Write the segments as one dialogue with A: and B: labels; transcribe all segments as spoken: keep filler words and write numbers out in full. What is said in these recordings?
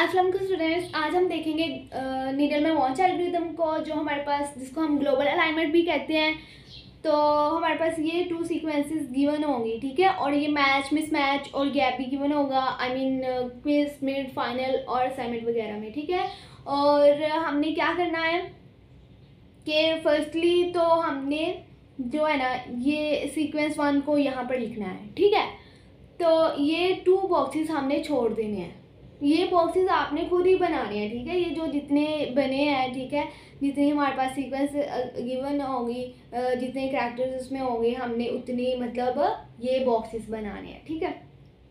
A: अस्सलाम वालेकुम स्टूडेंट्स, आज हम देखेंगे नीडल में वॉच एल्गोरिथम को, जो हमारे पास जिसको हम ग्लोबल अलाइनमेंट भी कहते हैं। तो हमारे पास ये टू सीक्वेंसेस गिवन होंगी, ठीक है, और ये मैच, मिसमैच और गैप भी गिवन होगा। I mean quiz, mid, final और असाइनमेंट वगैरह में, ठीक है। और हमने क्या करना है कि फर्स्टली तो हमने जो है ना ये सीक्वेंस वन को यहाँ पर लिखना है, ठीक है। तो ये टू बॉक्सेस हमने छोड़ देने हैं। ये बॉक्सेस आपने खुद ही बनाने हैं, ठीक है। ये जो जितने बने हैं, ठीक है, जितनी हमारे पास सीक्वेंस गिवन होगी, जितने कैरेक्टर्स उसमें होंगे, हमने उतनी मतलब ये बॉक्सेस बनाने हैं, ठीक है।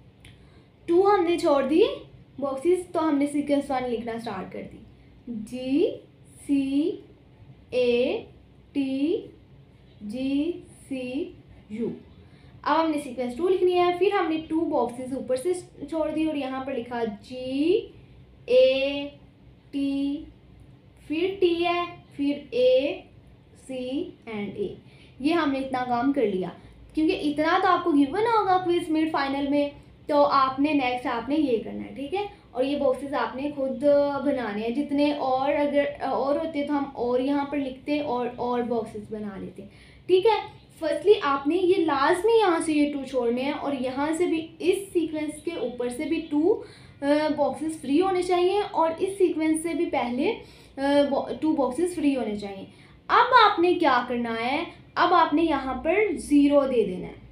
A: टू हमने छोड़ दी बॉक्सेस, तो हमने सीक्वेंस वन लिखना स्टार्ट कर दी। जी सी A T G C you. अब हमने सीक्वेंस टू लिखनी है। फिर हमने टू बॉक्सेस ऊपर से छोड़ दी और यहाँ पर लिखा जी ए टी, फिर टी है, फिर ए सी एंड ए। ये हमने इतना काम कर लिया, क्योंकि इतना तो आपको गिवन होगा क्विज मिड फाइनल में। तो आपने नेक्स्ट आपने ये करना है, ठीक है। और ये बॉक्सेस आपने खुद बनाने हैं। जितने और अगर और होते तो हम और यहाँ पर लिखते और और बॉक्सेस बना लेते, ठीक है। फर्स्टली आपने ये लाजमी यहाँ से ये टू छोड़ने हैं और यहाँ से भी इस सीक्वेंस के ऊपर से भी टू बॉक्सेस फ्री होने चाहिए और इस सीक्वेंस से भी पहले टू बॉक्सेस फ्री होने चाहिए। अब आपने क्या करना है, अब आपने यहाँ पर ज़ीरो दे देना है,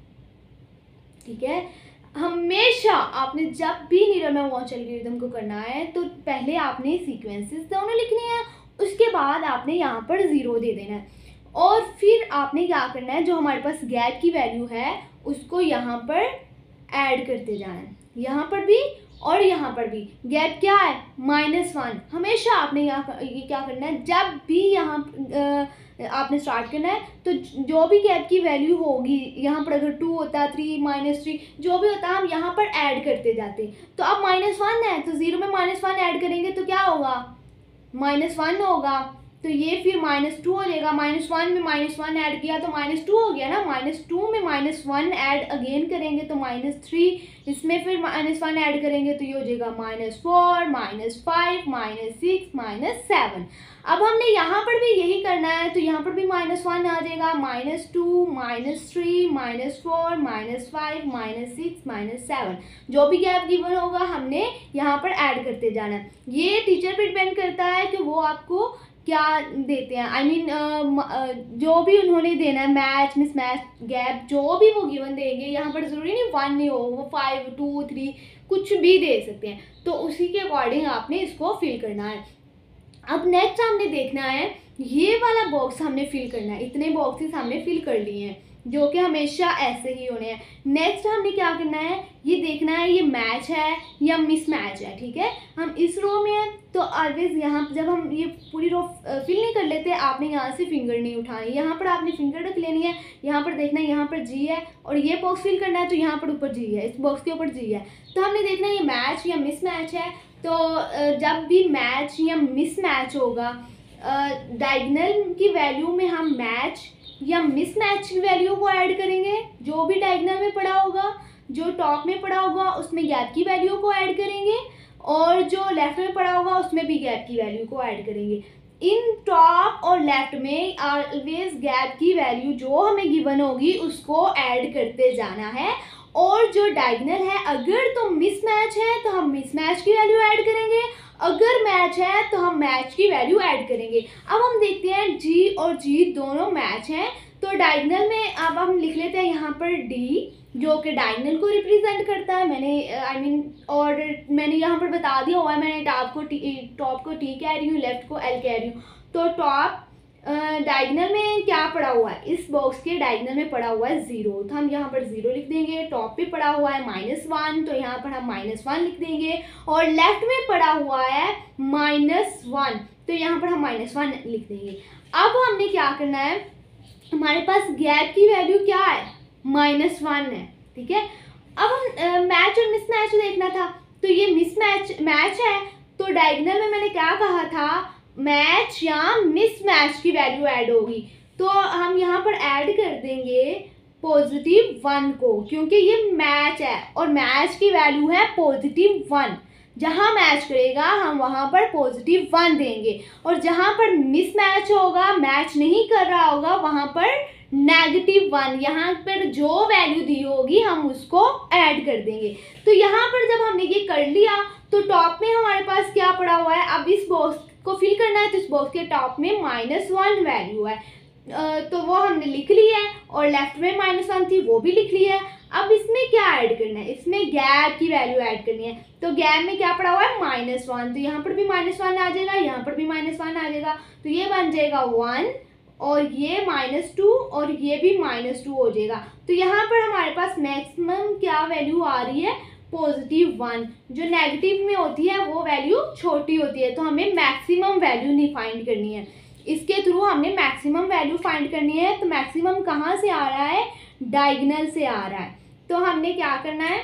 A: ठीक है। हमेशा आपने जब भी नीडल में वॉच एल्गोरिथम को करना है तो पहले आपने सीक्वेंसेस दोनों लिखने हैं, उसके बाद आपने यहाँ पर ज़ीरो दे देना है। और फिर आपने क्या करना है, जो हमारे पास गैप की वैल्यू है उसको यहाँ पर ऐड करते जाना है, यहाँ पर भी और यहाँ पर भी। गैप क्या है, माइनस वन। हमेशा आपने यहाँ ये क्या करना है, जब भी यहाँ आपने स्टार्ट करना है तो जो भी गैप की वैल्यू होगी, यहाँ पर अगर टू होता, थ्री, माइनस थ्री, जो भी होता हम यहाँ पर ऐड करते जाते। तो अब माइनस वन है तो ज़ीरो में माइनस वन ऐड करेंगे तो क्या होगा, माइनस वन होगा। तो ये फिर माइनस टू हो जाएगा। माइनस वन में माइनस वन ऐड किया तो माइनस टू हो गया ना। माइनस टू में माइनस वन ऐड अगेन करेंगे तो माइनस थ्री, इसमें फिर माइनस वन ऐड करेंगे तो ये हो जाएगा minus four, minus five, minus six, minus seven. अब हमने यहाँ पर भी यही करना है, तो यहाँ पर भी माइनस वन आ जाएगा, minus two, minus three, minus four, minus five, minus six, minus seven. जो भी गैप गिवन होगा हमने यहाँ पर ऐड करते जाना है। ये टीचर पर डिपेंड करता है कि वो आपको क्या देते हैं। I I mean mean, uh, जो भी उन्होंने देना है, मैच, मिसमैच, गैप, जो भी वो गिवन देंगे, यहाँ पर ज़रूरी नहीं वन नहीं हो, वो फाइव, टू, थ्री कुछ भी दे सकते हैं। तो उसी के अकॉर्डिंग आपने इसको फिल करना है। अब नेक्स्ट हमने देखना है, ये वाला बॉक्स हमने फिल करना है। इतने बॉक्सेस हमने फिल कर लिए हैं जो कि हमेशा ऐसे ही होने हैं। नेक्स्ट हमने क्या करना है, ये देखना है ये मैच है या मिसमैच है, ठीक है। हम इस रो में हैं तो ऑलवेज यहाँ जब हम ये पूरी रो फिल नहीं कर लेते, आपने यहाँ से फिंगर नहीं उठानी, यहाँ पर आपने फिंगर रख लेनी है। यहाँ पर देखना है यहाँ पर जी है और ये बॉक्स फिल करना है तो यहाँ पर ऊपर जी है, इस बॉक्स के ऊपर जी है। तो हमने देखना है ये मैच या मिसमैच है। तो जब भी मैच या मिसमैच होगा, डायगोनल की वैल्यू में हम मैच या मिसमैच की वैल्यू को ऐड करेंगे। जो भी डायगोनल में पड़ा होगा, जो टॉप में पड़ा होगा, उसमें गैप की वैल्यू को ऐड करेंगे और जो लेफ्ट में पड़ा होगा उसमें भी गैप की वैल्यू को ऐड करेंगे। इन टॉप और लेफ्ट में ऑलवेज गैप की वैल्यू जो हमें गिवन होगी उसको ऐड करते जाना है। और जो डायगोनल है, अगर तो मिसमैच है तो हम मिसमैच की वैल्यू ऐड करेंगे, अगर मैच है तो हम मैच की वैल्यू ऐड करेंगे। अब हम देखते हैं जी और जी दोनों मैच हैं, तो डायगोनल में अब हम लिख लेते हैं यहाँ पर डी, जो कि डायगोनल को रिप्रेजेंट करता है। मैंने आई I मीन mean, और मैंने यहाँ पर बता दिया हुआ है, मैंने टॉप को टी टॉप को टी कह रही हूँ, लेफ्ट को एल कह रही हूँ। तो टॉप डायगोनल में क्या पड़ा हुआ है, इस बॉक्स के डायगोनल में पड़ा हुआ है ज़ीरो, तो हम यहाँ पर ज़ीरो लिख देंगे। टॉप पे पड़ा हुआ है माइनस वन, तो यहाँ पर हम माइनस वन लिख देंगे। और लेफ्ट में पड़ा हुआ है माइनस वन, तो यहाँ पर हम माइनस वन लिख देंगे। अब हमने क्या करना है, हमारे पास गैप की वैल्यू क्या है, माइनस वन है, ठीक है। अब हम मैच और मिसमैच देखना था, तो ये मिसमैच मैच है तो डायगोनल में मैंने क्या कहा था, मैच या मिसमैच की वैल्यू ऐड होगी। तो हम यहाँ पर ऐड कर देंगे पॉजिटिव वन को, क्योंकि ये मैच है और मैच की वैल्यू है पॉजिटिव वन। जहाँ मैच करेगा हम वहाँ पर पॉजिटिव वन देंगे, और जहाँ पर मिस मैच होगा, मैच नहीं कर रहा होगा, वहाँ पर नेगेटिव वन, यहाँ पर जो वैल्यू दी होगी हम उसको ऐड कर देंगे। तो यहाँ पर जब हमने ये कर लिया तो टॉप में हमारे पास क्या पड़ा हुआ है, अब इस बॉक्स को फिल करना है, तो इस बॉक्स के टॉप में माइनस वन वैल्यू है, तो वो हमने लिख ली है, और लेफ्ट में माइनस वन थी वो भी लिख ली है। अब इसमें क्या ऐड करना है, इसमें गैप की वैल्यू ऐड करनी है। तो गैप में क्या पड़ा हुआ है, माइनस वन, तो यहाँ पर भी माइनस वन आ जाएगा, यहाँ पर भी माइनस वन आ जाएगा, तो ये बन जाएगा वन, और ये माइनस टू, और ये भी माइनस टू हो जाएगा। तो यहाँ पर हमारे पास मैक्सिमम क्या वैल्यू आ रही है, पॉजिटिव वन। जो नेगेटिव में होती है वो वैल्यू छोटी होती है, तो हमें मैक्सिमम वैल्यू नहीं फाइंड करनी है, इसके थ्रू हमने मैक्सिमम वैल्यू फाइंड करनी है। तो मैक्सिमम कहाँ से आ रहा है, डायगोनल से आ रहा है। तो हमने क्या करना है,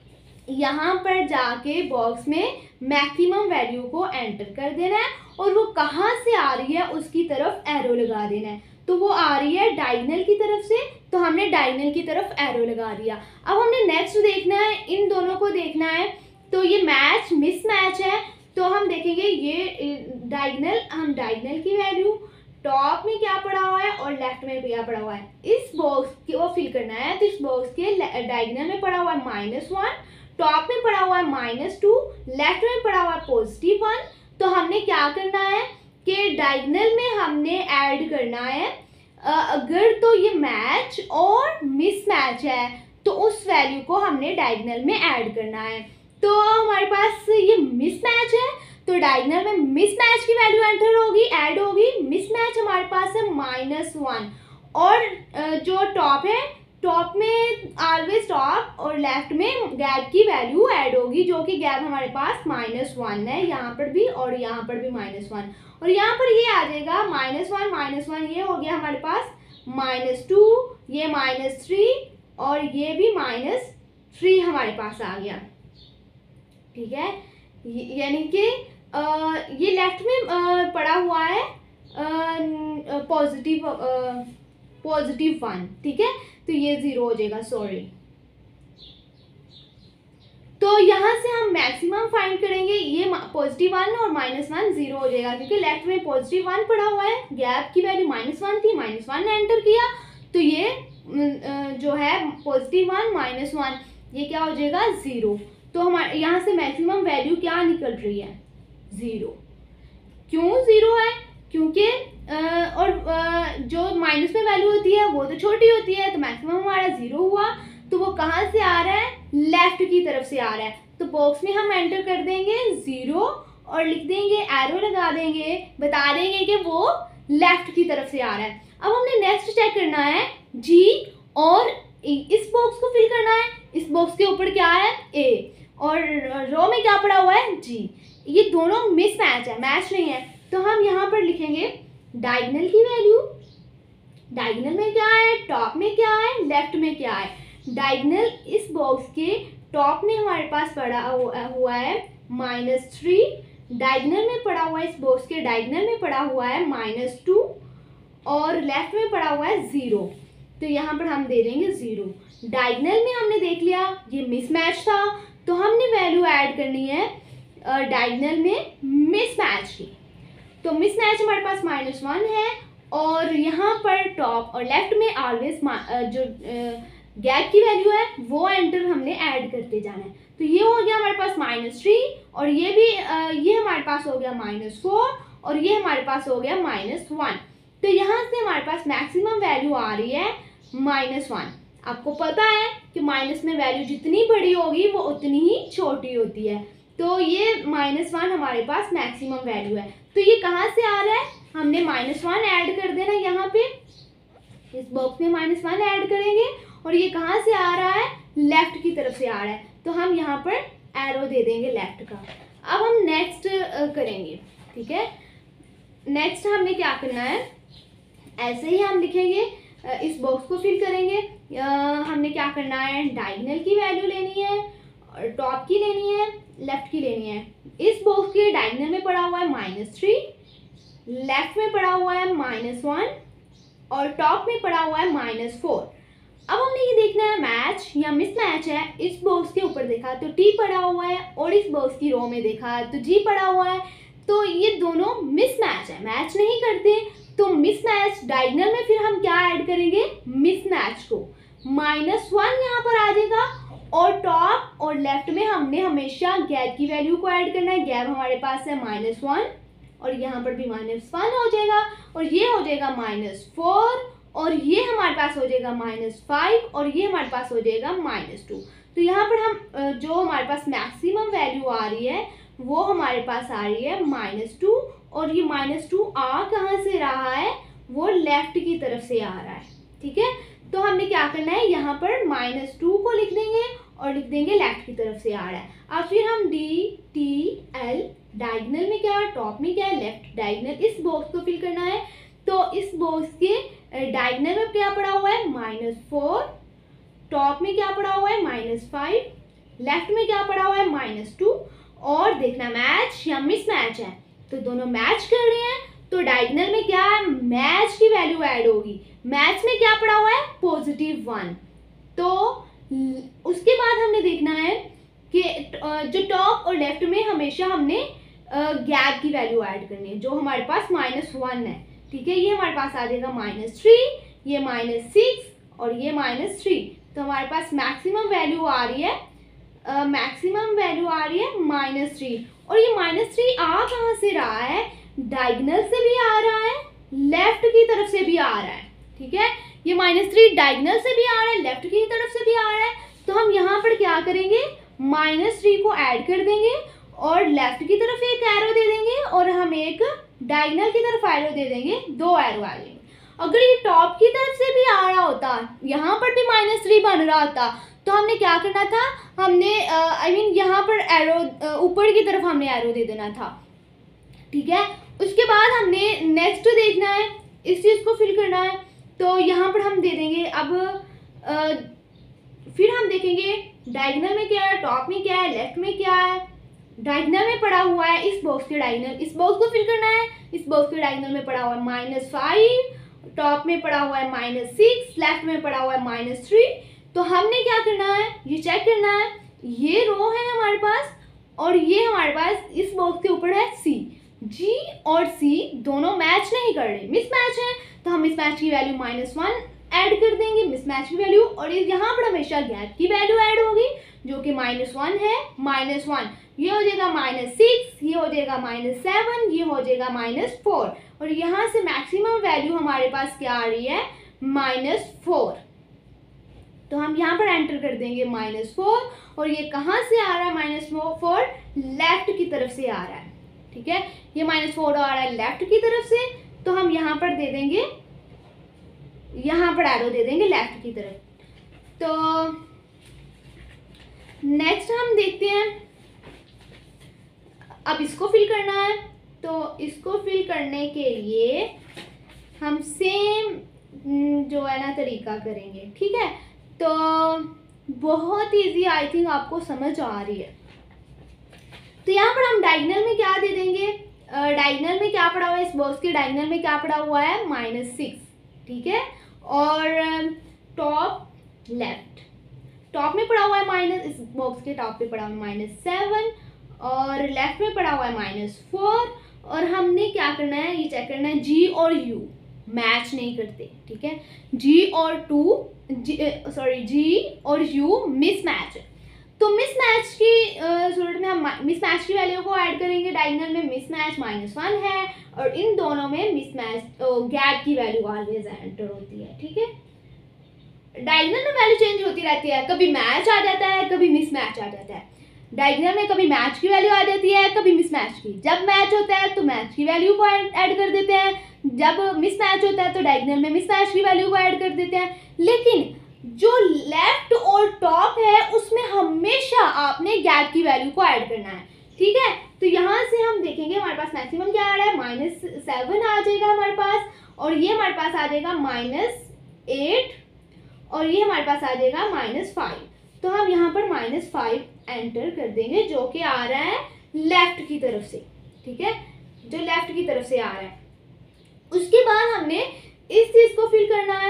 A: यहाँ पर जाके बॉक्स में मैक्सिमम वैल्यू को एंटर कर देना है, और वो कहाँ से आ रही है उसकी तरफ एरो लगा देना है। तो वो आ रही है डायगोनल की तरफ से, तो हमने डायगोनल की तरफ एरो लगा दिया। अब हमने नेक्स्ट देखना है, इन दोनों को देखना है। तो ये मैच मिस मैच है, तो हम देखेंगे ये डायगोनल, हम डायगोनल की वैल्यू टॉप में क्या पड़ा हुआ है और लेफ्ट में क्या पड़ा हुआ है, इस बॉक्स को फिल करना है। तो इस बॉक्स के डायगोनल में पड़ा हुआ है माइनस वन, टॉप में पड़ा हुआ है माइनस टू, लेफ्ट में पड़ा हुआ है पॉजिटिव वन। तो हमने क्या करना है कि डायगोनल में हमने ऐड करना है, अगर तो ये मैच और मिस मैच है तो उस वैल्यू को हमने डायगोनल में ऐड करना है। तो हमारे पास ये मिस मैच है, तो डायगोनल में मिस मैच की वैल्यू एंटर होगी, ऐड होगी। मिस मैच हमारे पास है माइनस वन, और जो टॉप है, टॉप में ऑलवेज टॉप और लेफ्ट में गैप की वैल्यू ऐड होगी, जो कि गैप हमारे पास माइनस वन है, यहाँ पर भी और यहाँ पर भी माइनस वन, और यहाँ पर ये आ जाएगा माइनस वन माइनस वन, ये हो गया हमारे पास माइनस टू, ये माइनस थ्री, और ये भी माइनस थ्री हमारे पास आ गया। ठीक है, यानी कि ये लेफ्ट में आ, पड़ा हुआ है पॉजिटिव पॉजिटिव वन। ठीक है, तो ये जीरो हो जाएगा, सॉरी। तो यहाँ से हम मैक्सिमम फाइंड करेंगे, ये पॉजिटिव वन और माइनस वन जीरो हो जाएगा, क्योंकि लेफ्ट में पॉजिटिव वन पड़ा हुआ है, गैप की वैल्यू माइनस वन थी, माइनस वन ने एंटर किया, तो ये जो है पॉजिटिव वन माइनस वन, ये क्या हो जाएगा, जीरो। तो हमारे यहाँ से मैक्सिमम वैल्यू क्या निकल रही है, जीरो। क्यों जीरो है, क्योंकि और जो माइनस में वैल्यू होती है वो तो छोटी होती है, तो मैक्सिमम हमारा जीरो हुआ। तो वो कहाँ से आ रहा है, लेफ्ट की तरफ से आ रहा है। तो बॉक्स में हम एंटर कर देंगे जीरो, और लिख देंगे, एरो लगा देंगे, बता देंगे कि वो लेफ्ट की तरफ से आ रहा है। अब हमने नेक्स्ट चेक करना है जी, और इस बॉक्स को फिल करना है। इस बॉक्स के ऊपर क्या है, ए, और रो में क्या पड़ा हुआ है, जी। ये दोनों मिस मैच है, मैच नहीं है, तो हम यहाँ पर लिखेंगे डायगोनल की वैल्यू। डायगोनल में क्या है, टॉप में क्या है, लेफ्ट में क्या है। डायगोनल इस बॉक्स के टॉप में हमारे पास पड़ा हुआ है माइनस थ्री, डायगोनल में पड़ा हुआ है, इस बॉक्स के डायगोनल में पड़ा हुआ है माइनस टू, और लेफ्ट में पड़ा हुआ है जीरो। तो यहाँ पर हम दे देंगे जीरो। डायगोनल में हमने देख लिया ये मिसमैच था, तो हमने वैल्यू ऐड करनी है डायगोनल में मिसमैच की। तो मिसमैच हमारे पास माइनस वन है, और यहाँ पर टॉप और लेफ्ट में ऑलवेज जो गैप की वैल्यू है वो एंटर हमने ऐड करते जाना है। तो ये हो गया हमारे पास माइनस थ्री, और ये भी ये हमारे पास हो गया माइनस फोर, और ये हमारे पास हो गया माइनस वन। तो यहाँ से हमारे पास मैक्सिमम वैल्यू आ रही है माइनस वन। आपको पता है कि माइनस में वैल्यू जितनी बड़ी होगी वो उतनी ही छोटी होती है, तो ये माइनस वन हमारे पास मैक्सिमम वैल्यू है। तो ये कहाँ से आ रहा है, हमने माइनस वन ऐड कर देना, यहाँ पे इस बॉक्स में माइनस वन ऐड करेंगे, और ये कहाँ से आ रहा है, लेफ्ट की तरफ से आ रहा है, तो हम यहाँ पर एरो दे देंगे लेफ्ट का। अब हम नेक्स्ट करेंगे। ठीक है, नेक्स्ट हमने क्या करना है, ऐसे ही हम लिखेंगे, इस बॉक्स को फिल करेंगे। हमने क्या करना है, डायगोनल की वैल्यू लेनी है, और टॉप की लेनी है, लेफ्ट की लेनी है। इस बॉक्स के डायगोनल में पड़ा हुआ है माइनस थ्री, लेफ्ट में पड़ा हुआ है माइनस वन, और टॉप में पड़ा हुआ है माइनस फोर। अब हमने ये देखना है मैच या मिसमैच है। इस बॉक्स के ऊपर देखा तो टी पड़ा हुआ है और इस बॉक्स की रो में देखा तो जी पड़ा हुआ है, तो ये दोनों मिसमैच है, मैच नहीं करते। तो मिसमैच डायगोनल में फिर हम क्या ऐड करेंगे, मिसमैच को माइनस वन यहाँ पर आ जाएगा और टॉप और लेफ्ट में हमने हमेशा गैप की वैल्यू को ऐड करना है। गैप हमारे पास है माइनस वन और यहाँ पर भी माइनस वन हो जाएगा और ये हो जाएगा माइनस फोर और ये हमारे पास हो जाएगा माइनस फाइव और ये हमारे पास हो जाएगा माइनस टू। तो यहाँ पर हम जो हमारे पास मैक्सिमम वैल्यू आ रही है वो हमारे पास आ रही है माइनस टू और ये माइनस टू आ कहाँ से रहा है, वो लेफ्ट की तरफ से आ रहा है। ठीक है, तो हमने क्या करना है, यहाँ पर माइनस टू को लिख देंगे और लिख देंगे लेफ्ट की तरफ से आ रहा है। अब फिर हम डी टी एल डायगोनल में क्या है, टॉप में क्या है, लेफ्ट डायगोनल, इस बॉक्स को फिल करना है। तो इस बॉक्स के डायगोनल में क्या पड़ा हुआ है, माइनस फोर, टॉप में क्या पड़ा हुआ है, माइनस फाइव, लेफ्ट में क्या पड़ा हुआ है, माइनस टू। और देखना मैच या मिसमैच है, तो दोनों मैच कर रहे हैं तो डायगोनल में क्या है, मैच की वैल्यू ऐड होगी। मैच में क्या पड़ा हुआ है, पॉजिटिव वन। तो उसके बाद हमने देखना है कि जो टॉप और लेफ्ट में हमेशा हमने गैप की वैल्यू ऐड करनी है, जो हमारे पास माइनस वन है। ठीक है, ये हमारे पास आ जाएगा माइनस थ्री, ये माइनस सिक्स और ये माइनस थ्री। तो हमारे पास मैक्सिमम वैल्यू आ रही है, मैक्सिमम वैल्यू आ रही है माइनस थ्री। और ये माइनस थ्री आ कहाँ से रहा है, डायगोनल से भी आ रहा है, लेफ्ट की तरफ से भी आ रहा है। ठीक है, ये माइनस थ्री डायगोनल से भी आ रहा है, लेफ्ट की तरफ से भी आ रहा है। तो हम यहाँ पर क्या करेंगे, माइनस थ्री को ऐड कर देंगे और लेफ्ट की तरफ एक एरो दे देंगे और हम एक डायगोनल की तरफ एरो दे देंगे, दो एरो आ जाएंगे। अगर ये टॉप की तरफ से भी आ रहा होता, यहाँ पर भी माइनस थ्री बन रहा होता, तो हमने क्या करना था, हमने आई मीन यहाँ पर एरो ऊपर की तरफ हमने एरो दे देना था। ठीक है, उसके बाद हमने नेक्स्ट देखना है, इस चीज़ को फिल करना है। तो यहाँ पर हम दे देंगे, अब आ, फिर हम देखेंगे डायगोनल में क्या है, टॉप में क्या है, लेफ्ट में क्या है। डायगोनल में पड़ा हुआ है इस बॉक्स के डायगोनल, इस बॉक्स को फिल करना है। इस बॉक्स के डायगोनल में पड़ा हुआ है माइनस फाइव, टॉप में पड़ा हुआ है माइनस सिक्स, लेफ्ट में पड़ा हुआ है माइनस थ्री। तो हमने क्या करना है, ये चेक करना है, ये रो है हमारे पास और ये हमारे पास इस बॉक्स के ऊपर है सी। जी और सी दोनों मैच नहीं कर रहे, मिसमैच है। तो हम मिसमैच की वैल्यू माइनस वन ऐड कर देंगे, मिसमैच की वैल्यू, और यहाँ पर हमेशा गैप की वैल्यू ऐड होगी जो कि माइनस वन है, माइनस वन, ये हो जाएगा माइनस सिक्स, ये हो जाएगा माइनस सेवन, ये हो जाएगा माइनस फोर। और यहाँ से मैक्सिमम वैल्यू हमारे पास क्या आ रही है, माइनस फोर। तो हम यहाँ पर एंटर कर देंगे माइनस फोर और ये कहाँ से आ रहा है, माइनस फोर लेफ्ट की तरफ से आ रहा है। ठीक है, ये माइनस फोर आ रहा है लेफ्ट की तरफ से, तो हम यहाँ पर दे देंगे, यहाँ पर एरो दे देंगे लेफ्ट की तरफ। तो नेक्स्ट हम देखते हैं, अब इसको फिल करना है। तो इसको फिल करने के लिए हम सेम जो है ना तरीका करेंगे। ठीक है, तो बहुत इजी, आई थिंक आपको समझ आ रही है। तो यहाँ पर हम डायगोनल में क्या दे देंगे, डायगोनल में क्या पड़ा हुआ है, इस बॉक्स के डायगोनल में क्या पड़ा हुआ है, माइनस सिक्स। ठीक है, और टॉप लेफ्ट, टॉप में पड़ा हुआ है माइनस, इस बॉक्स के टॉप पे पड़ा हुआ है माइनस सेवन और लेफ्ट में पड़ा हुआ है माइनस फोर। और हमने क्या करना है, ये चेक करना है, जी और यू मैच नहीं करते। ठीक है, जी और टू सॉरी जी और यू मिसमैच है। तो मिसमैच की सूरत में हम मिसमैच की वैल्यू को ऐड करेंगे। डायगोनल में मिसमैच माइनस वन है और इन दोनों में मिसमैच गैप की वैल्यू ऑलवेज एंटर होती है। ठीक है, डायगोनल में वैल्यू चेंज होती रहती है, कभी मैच आ जाता है, कभी मिसमैच आ जाता है। डायगोनल में कभी मैच की वैल्यू आ जाती है, कभी मिसमैच की। जब मैच होता है तो मैच की वैल्यू को ऐड कर देते हैं, जब मिसमैच होता है तो डायगोनल में मिसमैच की वैल्यू को ऐड कर देते हैं। लेकिन जो लेफ्ट और टॉप है उसमें हमेशा आपने गैप की वैल्यू को ऐड करना है। ठीक है, तो यहाँ से हम देखेंगे हमारे पास मैक्सिमम क्या आ रहा है, माइनस सेवन आ जाएगा हमारे पास, और ये हमारे पास आ जाएगा माइनस एट और ये हमारे पास आ जाएगा माइनस फाइव। तो हम यहाँ पर माइनस फाइव एंटर कर देंगे जो कि आ रहा है लेफ्ट की तरफ से। ठीक है, जो लेफ्ट की तरफ से आ रहा है। उसके बाद हमने इस चीज़ को फिल करना है।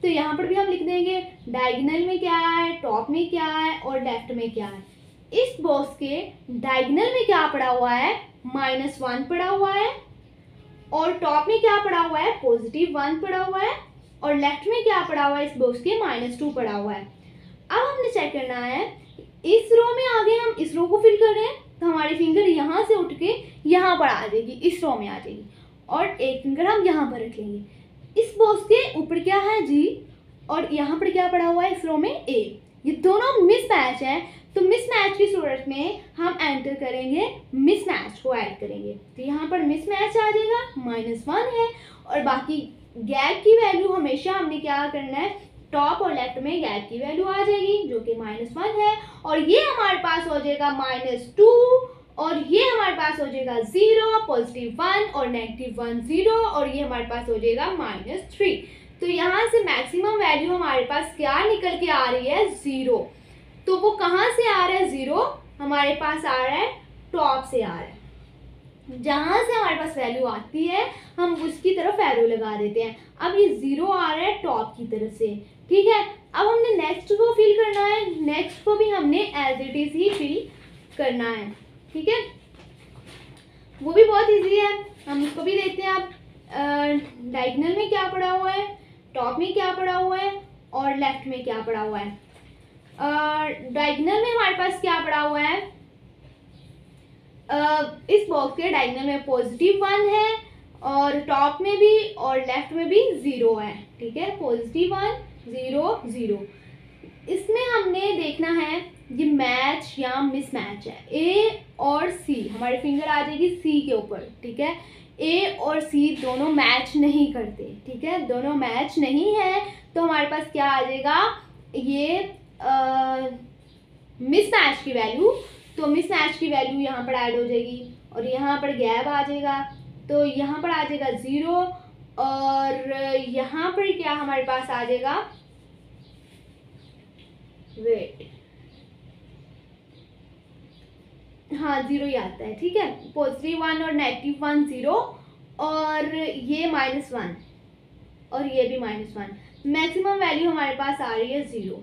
A: तो यहाँ पर भी हम लिख देंगे डायगोनल में क्या है, टॉप में क्या है और लेफ्ट में क्या है। इस बॉक्स के डायगोनल में क्या पड़ा हुआ है, माइनस वन पड़ा हुआ है, और टॉप में क्या पड़ा हुआ है, पॉजिटिव वन पड़ा हुआ है, और लेफ्ट में क्या पड़ा हुआ है इस बॉक्स के, माइनस टू पड़ा हुआ है। अब हमने चेक करना है, इस रो में आगे हम इस रो को फिल कर रहे हैं तो हमारी फिंगर यहाँ से उठ के यहाँ पर आ जाएगी, इस रो में आ जाएगी, और एक फिंगर हम यहाँ पर रख लेंगे। इस बॉक्स के ऊपर क्या है जी, और यहाँ पर क्या पड़ा हुआ है इस रो में ए। ये दोनों मिसमैच है, तो मिसमैच की सूरत में हम एंटर करेंगे, मिसमैच को ऐड करेंगे, तो यहाँ पर मिसमैच आ जाएगा, माइनस वन है, और बाकी गैप की वैल्यू हमेशा हमने क्या करना है, टॉप और लेफ्ट में गैप की वैल्यू आ जाएगी जो कि माइनस वन है, और ये हमारे पास हो जाएगा माइनस टू, और ये हमारे पास हो जाएगा जीरो, पॉजिटिव वन और नेगेटिव वन जीरो, और ये हमारे पास हो जाएगा माइनस थ्री। तो यहाँ से मैक्सिमम वैल्यू हमारे पास क्या निकल के आ रही है, जीरो। तो वो कहाँ से आ रहा है जीरो, हमारे पास आ रहा है टॉप से आ रहा है। जहाँ से हमारे पास वैल्यू आती है हम उसकी तरफ एरो लगा देते हैं। अब ये जीरो आ रहा है टॉप की तरफ से, ठीक है। अब हमने नेक्स्ट को फिल करना है, नेक्स्ट को भी हमने एज इट इज ही फिल करना है, ठीक है। वो भी बहुत इजी है, हम उसको भी देखते हैं। आप डायगोनल में क्या पड़ा हुआ है, टॉप में क्या पड़ा हुआ है, और लेफ्ट में क्या पड़ा हुआ है। डायगोनल में हमारे पास क्या पड़ा हुआ है, uh, इस बॉक्स के डायगोनल में पॉजिटिव वन है, और टॉप में भी और लेफ्ट में भी ज़ीरो है, ठीक है। Positive one, zero, zero. इसमें हमने देखना है ये मैच या मिसमैच है। ए और सी, हमारी फिंगर आ जाएगी सी के ऊपर, ठीक है। ए और सी दोनों मैच नहीं करते, ठीक है, दोनों मैच नहीं है, तो हमारे पास क्या आ जाएगा, ये मिसमैच की वैल्यू। तो मिसमैच की वैल्यू यहाँ पर ऐड हो जाएगी, और यहाँ पर गैप आ जाएगा, तो यहाँ पर आ जाएगा ज़ीरो, और यहाँ पर क्या हमारे पास आ जाएगा, वेट, हाँ ज़ीरो ही आता है, ठीक है। पॉजिटिव वन और नेगेटिव वन ज़ीरो, और ये माइनस वन, और ये भी माइनस वन। मैक्सिमम वैल्यू हमारे पास आ रही है ज़ीरो,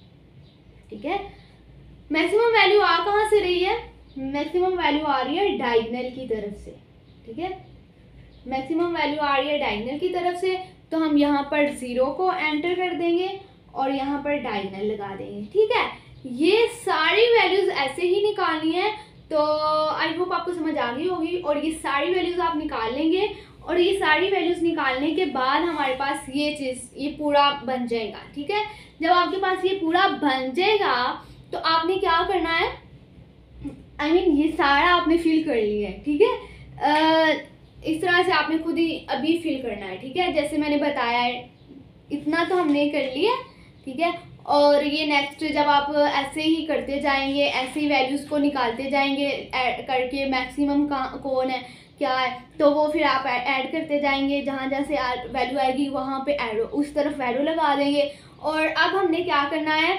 A: ठीक है। मैक्सिमम वैल्यू आ कहाँ से रही है, मैक्सिमम वैल्यू आ रही है डायगोनल की तरफ से, ठीक है। मैक्सिमम वैल्यू आ रही है डायगोनल की तरफ से, तो हम यहाँ पर ज़ीरो को एंटर कर देंगे और यहाँ पर डायगोनल लगा देंगे, ठीक है। ये सारी वैल्यूज़ ऐसे ही निकालनी है, तो आई होप आपको समझ आ गई होगी। और ये सारी वैल्यूज़ आप निकाल लेंगे, और ये सारी वैल्यूज़ निकालने के बाद हमारे पास ये चीज़, ये पूरा बन जाएगा, ठीक है। जब आपके पास ये पूरा बन जाएगा तो आपने क्या करना है, आई I मीन mean, ये सारा आपने फिल कर लिया है, ठीक है। इस तरह से आपने खुद ही अभी फिल करना है, ठीक है। जैसे मैंने बताया है इतना तो हमने कर लिया, ठीक है। और ये नेक्स्ट जब आप ऐसे ही करते जाएंगे, ऐसे ही वैल्यूज़ को निकालते जाएंगे करके, मैक्सिमम का कौन है क्या है, तो वो फिर आप ऐड करते जाएंगे, जहाँ जहाँ से वैल्यू आएगी वहाँ पे एरो, उस तरफ एरो लगा देंगे। और अब हमने क्या करना है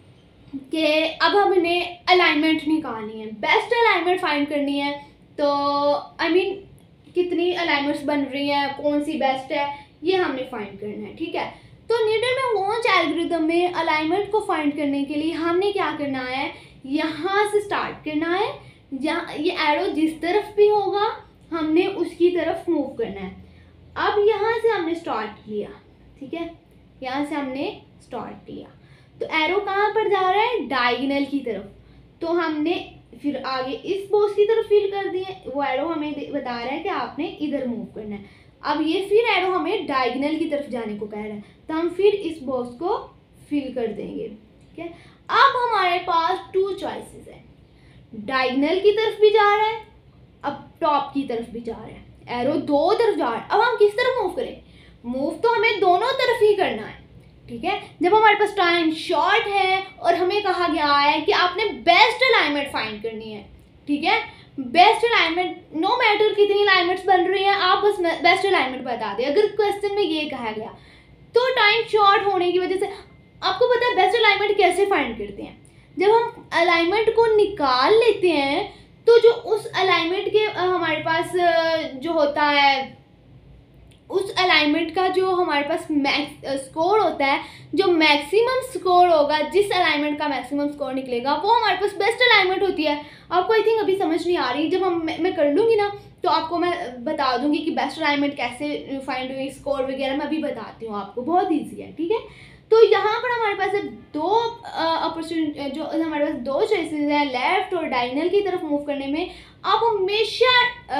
A: कि अब हमने अलाइनमेंट निकालनी है, बेस्ट अलाइनमेंट फाइंड करनी है। तो आई I मीन mean, कितनी अलाइनमेंट्स बन रही हैं, कौन सी बेस्ट है, ये हमने फाइंड करना है, ठीक है। तो नीडलमैन वॉन्च एल्गोरिथम में अलाइनमेंट को फाइंड करने के लिए हमने क्या करना है, यहाँ से स्टार्ट करना है, जहाँ ये एरो जिस तरफ भी होगा हमने उसकी तरफ मूव करना है। अब यहाँ से हमने स्टार्ट किया, ठीक है, यहाँ से हमने स्टार्ट किया, तो एरो कहाँ पर जा रहा है, डायगोनल की तरफ। तो हमने फिर आगे इस बॉक्स की तरफ फिल कर दिए, वो एरो हमें बता रहा है कि आपने इधर मूव करना है। अब ये फिर एरो हमें डायगोनल की तरफ जाने को कह रहा है, तो हम फिर इस बॉक्स को फिल कर देंगे, ठीक है। अब हमारे पास टू चॉइसेस हैं, डायगोनल की तरफ भी जा रहा है, अब टॉप की तरफ भी जा रहा है, एरो दो तरफ जा रहा है। अब हम किस तरफ मूव करें, मूव तो हमें दोनों तरफ ही करना है, ठीक है। जब हमारे पास टाइम शॉर्ट है और हमें कहा गया है कि आपने बेस्ट अलाइनमेंट फाइंड करनी है, ठीक है, बेस्ट अलाइनमेंट, नो मैटर कितनी अलाइनमेंट्स बन रही हैं, आप बस बेस्ट अलाइनमेंट बता दें। अगर क्वेश्चन में ये कहा गया तो टाइम शॉर्ट होने की वजह से आपको पता है बेस्ट अलाइनमेंट कैसे फाइंड करते हैं, जब हम अलाइनमेंट को निकाल लेते हैं तो जो उस अलाइनमेंट के हमारे पास जो होता है, उस अलाइनमेंट का जो हमारे पास मैक्स स्कोर होता है, जो मैक्सिमम स्कोर होगा, जिस अलाइनमेंट का मैक्सिमम स्कोर निकलेगा वो हमारे पास बेस्ट अलाइनमेंट होती है। आपको आई थिंक अभी समझ नहीं आ रही, जब हम मैं, मैं कर लूँगी ना तो आपको मैं बता दूंगी कि बेस्ट अलाइनमेंट कैसे फाइंड हुई, स्कोर वगैरह मैं अभी बताती हूँ आपको, बहुत ईजी है, ठीक है। तो यहाँ पर हमारे पास दो अपॉर्चुनिटी, जो हमारे पास दो चॉइसेस हैं लेफ्ट और डायगोनल की तरफ मूव करने में। आप हमेशा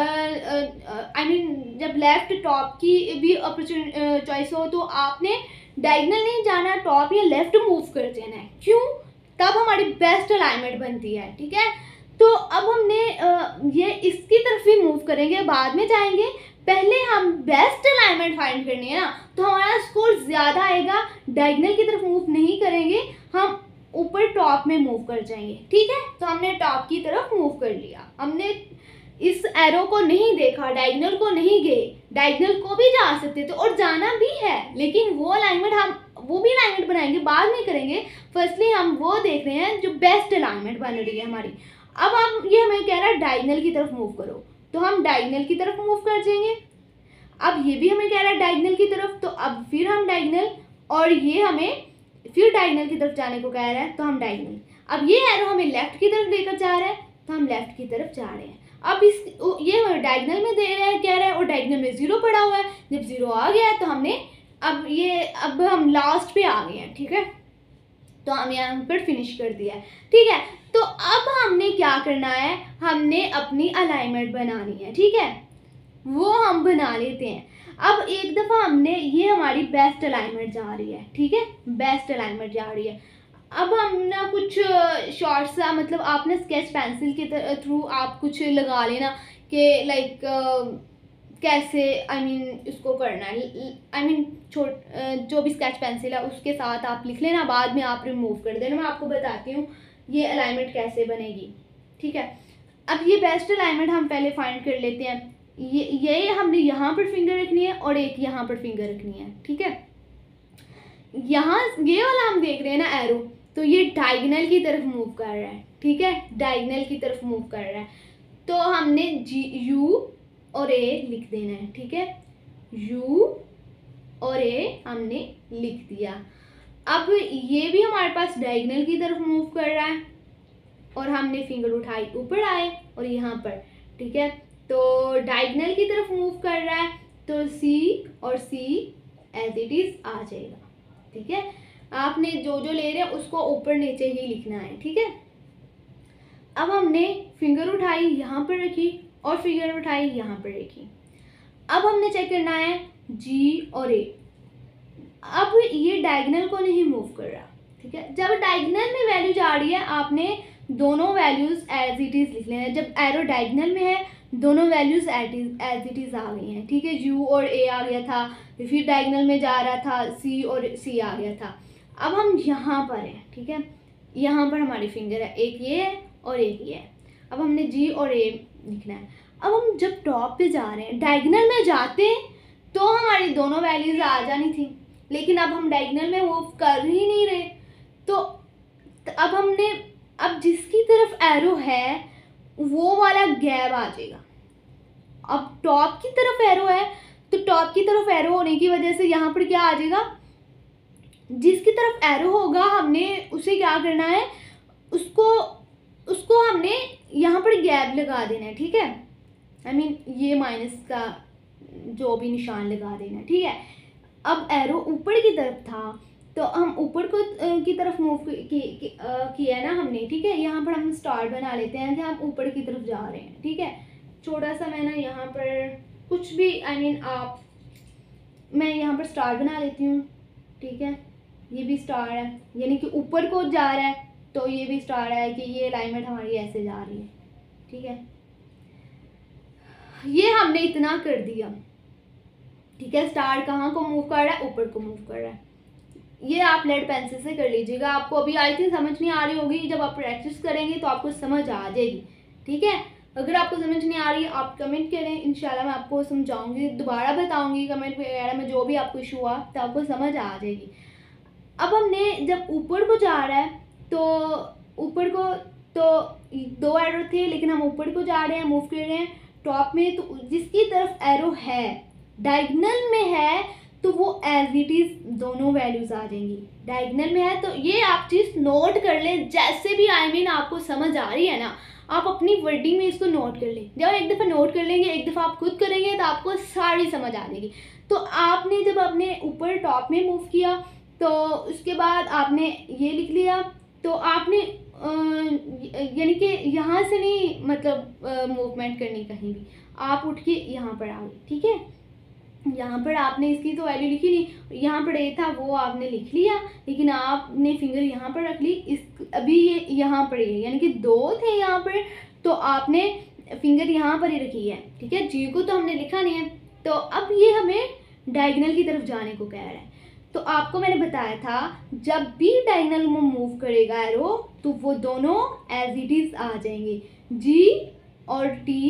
A: आई मीन जब लेफ्ट टॉप की भी अपॉर्चुनिटी चॉइस हो तो आपने डायगोनल नहीं जाना, टॉप या लेफ्ट मूव कर देना है। क्यों? तब हमारी बेस्ट अलाइनमेंट बनती है, ठीक है। तो अब हमने ये इसकी तरफ भी मूव करेंगे, बाद में जाएंगे, पहले हम बेस्ट अलाइनमेंट फाइंड करनी है ना, तो हमारा स्कोर ज़्यादा आएगा। डायगोनल की तरफ मूव नहीं करेंगे, हम ऊपर टॉप में मूव कर जाएंगे, ठीक है। तो हमने टॉप की तरफ मूव कर लिया, हमने इस एरो को नहीं देखा, डायगोनल को नहीं गए, डायगोनल को भी जा सकते थे और जाना भी है, लेकिन वो अलाइनमेंट हम वो भी अलाइनमेंट बनाएंगे, बाद में करेंगे। फर्स्टली हम वो देख रहे हैं जो बेस्ट अलाइनमेंट बन रही है हमारी। अब हम ये हमें कह रहा है डायगोनल की तरफ मूव करो, तो हम डायगोनल की तरफ मूव कर जाएंगे। अब ये भी हमें कह रहा है डायगोनल की तरफ, तो अब फिर हम डायगोनल, और ये हमें फिर डायगोनल की तरफ जाने को कह रहा है, तो हम डायगोनल। अब ये एरो हमें लेफ्ट की तरफ लेकर जा रहा है, तो हम लेफ्ट की तरफ जा रहे हैं। अब इस ये हमें डायगोनल में दे रहा है, कह रहा है, और डायगोनल में जीरो पड़ा हुआ है। जब जीरो आ गया है तो हमने अब ये अब हम लास्ट पे आ गए हैं, ठीक है। तो हम यहाँ पर फिनिश कर दिया है, ठीक है। तो अब हमने क्या करना है, हमने अपनी अलाइनमेंट बनानी है, ठीक है, वो हम बना लेते हैं। अब एक दफ़ा हमने ये हमारी बेस्ट अलाइनमेंट जा रही है, ठीक है, बेस्ट अलाइनमेंट जा रही है। अब हम ना कुछ शॉर्ट सा, मतलब आपने स्केच पेंसिल के थ्रू आप कुछ लगा लेना कि लाइक कैसे आई I मीन mean, इसको करना है, आई मीन छोट जो भी स्केच पेंसिल है उसके साथ आप लिख लेना, बाद में आप रिमूव कर देना। मैं आपको बताती हूँ ये अलाइनमेंट कैसे बनेगी, ठीक है। अब ये बेस्ट अलाइनमेंट हम पहले फाइंड कर लेते हैं। ये ये हमने यहाँ पर फिंगर रखनी है और एक यहाँ पर फिंगर रखनी है, ठीक है। यहाँ ये वाला हम देख रहे हैं ना एरो, तो ये डायगोनल की तरफ मूव कर रहा है, ठीक है, डायगोनल की तरफ मूव कर रहा है। तो हमने जी यू और ए लिख देना है, ठीक है, यू और ए हमने लिख दिया। अब ये भी हमारे पास डायगोनल की तरफ मूव कर रहा है और हमने फिंगर उठाई, ऊपर आए और यहाँ पर, ठीक है। तो डायगोनल की तरफ मूव कर रहा है, तो सी और सी एज इट इज आ जाएगा, ठीक है। आपने जो जो ले रहे हैं उसको ऊपर नीचे ही लिखना है, ठीक है। अब हमने फिंगर उठाई, यहाँ पर रखी, और फिंगर उठाई, यहाँ पर रखी। अब हमने चेक करना है जी और ए। अब ये डायगोनल को नहीं मूव कर रहा, ठीक है। जब डायगोनल में वैल्यू जा रही है आपने दोनों वैल्यूज एज इट इज लिख लेना है। जब एरो डायगोनल में है दोनों वैल्यूज एज इट इज आ गई हैं, ठीक है। यू और ए आ गया था, फिर डायगोनल में जा रहा था सी और सी आ गया था। अब हम यहाँ पर हैं, ठीक है, यहाँ पर हमारी फिंगर है, एक ये है और एक ये है। अब हमने जी और ए लिखना है। अब हम जब टॉप पे जा रहे हैं, डायगोनल में जाते तो हमारी दोनों वैल्यूज आ जानी थी, लेकिन अब हम डायगोनल में मूव कर ही नहीं रहे। तो अब हमने अब जिसकी तरफ एरो है वो वाला गैप आ जाएगा। अब टॉप की तरफ एरो है तो टॉप की तरफ एरो होने की वजह से यहाँ पर क्या आ जाएगा, जिसकी तरफ एरो होगा हमने उसे क्या करना है, उसको उसको हमने यहाँ पर गैप लगा देना है, ठीक है। आई मीन ये माइनस का जो भी निशान लगा देना है, ठीक है। अब एरो ऊपर की तरफ था तो हम ऊपर को की तरफ मूव किया ना हमने, ठीक है। यहाँ पर हम स्टार बना लेते हैं कि हम ऊपर की तरफ जा रहे हैं, ठीक है। छोटा सा मैं ना यहाँ पर कुछ भी आई I मीन mean, आप मैं यहाँ पर स्टार बना लेती हूँ, ठीक है। ये भी स्टार है, यानी कि ऊपर को जा रहा है, तो ये भी स्टार है कि ये अलाइनमेंट हमारी ऐसे जा रही है, ठीक है। ये हमने इतना कर दिया, ठीक है। स्टार कहाँ को मूव कर रहा है, ऊपर को मूव कर रहा है। ये आप लेड पेंसिल से कर लीजिएगा। आपको अभी आई थिंक समझ नहीं आ रही होगी, जब आप प्रैक्टिस करेंगे तो आपको समझ आ जाएगी, ठीक है। अगर आपको समझ नहीं आ रही आप कमेंट करें, इंशाल्लाह मैं आपको समझाऊंगी, दोबारा बताऊंगी कमेंट वगैरह में, जो भी आपको इशू हुआ तो आपको समझ आ जाएगी। अब हमने जब ऊपर को जा रहा है तो ऊपर को तो दो एरो थे, लेकिन हम ऊपर को जा रहे हैं, मूव कर रहे हैं टॉप में, तो जिसकी तरफ एरो है डायगनल में है तो वो एज इट इज़ दोनों वैल्यूज़ आ जाएंगी। डायगनल में है तो ये आप चीज़ नोट कर लें, जैसे भी आई मीन आपको समझ आ रही है ना, आप अपनी वर्डिंग में इसको नोट कर लें। जब एक दफ़ा नोट कर लेंगे, एक दफ़ा आप खुद करेंगे तो आपको सारी समझ आ जाएगी। तो आपने जब आपने ऊपर टॉप में मूव किया तो उसके बाद आपने ये लिख लिया, तो आपने यानी कि यहाँ से नहीं मतलब मूवमेंट करनी कहीं भी, आप उठ के यहाँ पर आ गए, ठीक है। यहाँ पर आपने इसकी तो वैल्यू लिखी नहीं, यहाँ पर ए था वो आपने लिख लिया, लेकिन आपने फिंगर यहाँ पर रख ली। इस अभी ये यहाँ पर है, यानी कि दो थे यहाँ पर, तो आपने फिंगर यहाँ पर ही रखी है, ठीक है। जी को तो हमने लिखा नहीं है। तो अब ये हमें डायगनल की तरफ जाने को कह रहा है। तो आपको मैंने बताया था जब भी डायगनल में मूव करेगा एरो तो वो दोनों एज इट इज़ आ जाएंगे, जी और टी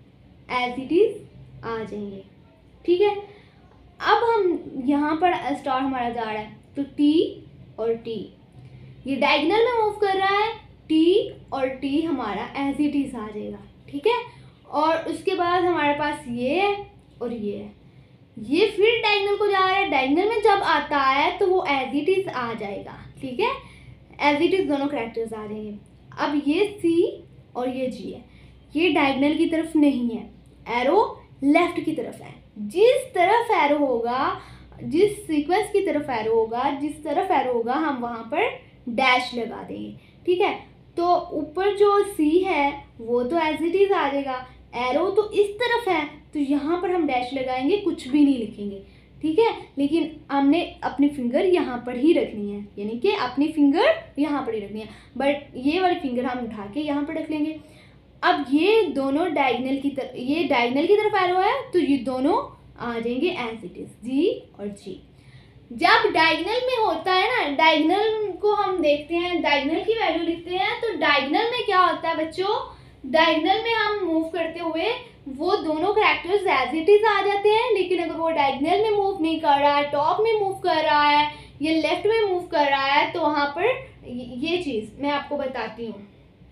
A: एज इट इज़ आ जाएंगे, ठीक है। अब हम यहाँ पर स्टार हमारा जा रहा है तो टी और टी, ये डायगनल में मूव कर रहा है, टी और टी हमारा एज इट इज़ आ जाएगा, ठीक है। और उसके बाद हमारे पास ये है और ये है, ये फिर डायगनल को जा रहा है, डायगनल में जब आता है तो वो एज इट इज़ आ जाएगा, ठीक है। एज इट इज़ दोनों कैरेक्टर्स आ जाएंगे। अब ये सी और ये जी है, ये डायगनल की तरफ नहीं है, एरो लेफ्ट की तरफ है। जिस तरफ एरो होगा, जिस सीक्वेंस की तरफ एरो होगा, जिस तरफ एरो होगा हम वहाँ पर डैश लगा देंगे, ठीक है। तो ऊपर जो सी है वो तो एज इट इज़ आ जाएगा, एरो तो इस तरफ है तो यहाँ पर हम डैश लगाएंगे, कुछ भी नहीं लिखेंगे, ठीक है। लेकिन हमने अपनी फिंगर यहाँ पर ही रखनी है, यानी कि अपनी फिंगर यहाँ पर ही रखनी है, बट ये वाली फिंगर हम उठा के यहाँ पर रख लेंगे। अब ये दोनों डायगनल की तरफ, ये डायगनल की तरफ एरो है तो ये दोनों आ जाएंगे एज इट इज़, जी और जी। जब डायगनल में होता है ना, डायगनल को हम देखते हैं, डायगनल की वैल्यू लिखते हैं, तो डायगनल में क्या होता है बच्चों, डायगनल में हम मूव करते हुए वो दोनों कैरेक्टर्स एज इट इज़ आ जाते हैं। लेकिन अगर वो डायगनल में मूव नहीं कर रहा है, टॉप में मूव कर रहा है या लेफ्ट में मूव कर रहा है, तो वहाँ पर ये चीज़ मैं आपको बताती हूँ,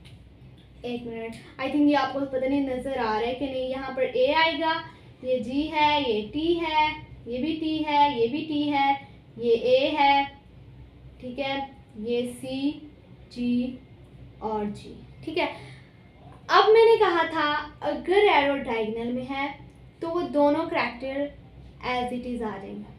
A: एक मिनट। आई थिंक ये आपको पता नहीं नज़र आ रहा है कि नहीं, यहाँ पर ए आएगा, ये जी है, ये टी है, ये भी टी है, ये भी टी है, ये ए है, ठीक है, ये सी, जी और जी, ठीक है। अब मैंने कहा था अगर एरो डायगनल में है तो वो दोनों कैरेक्टर एज इट इज़ आ जाएंगे,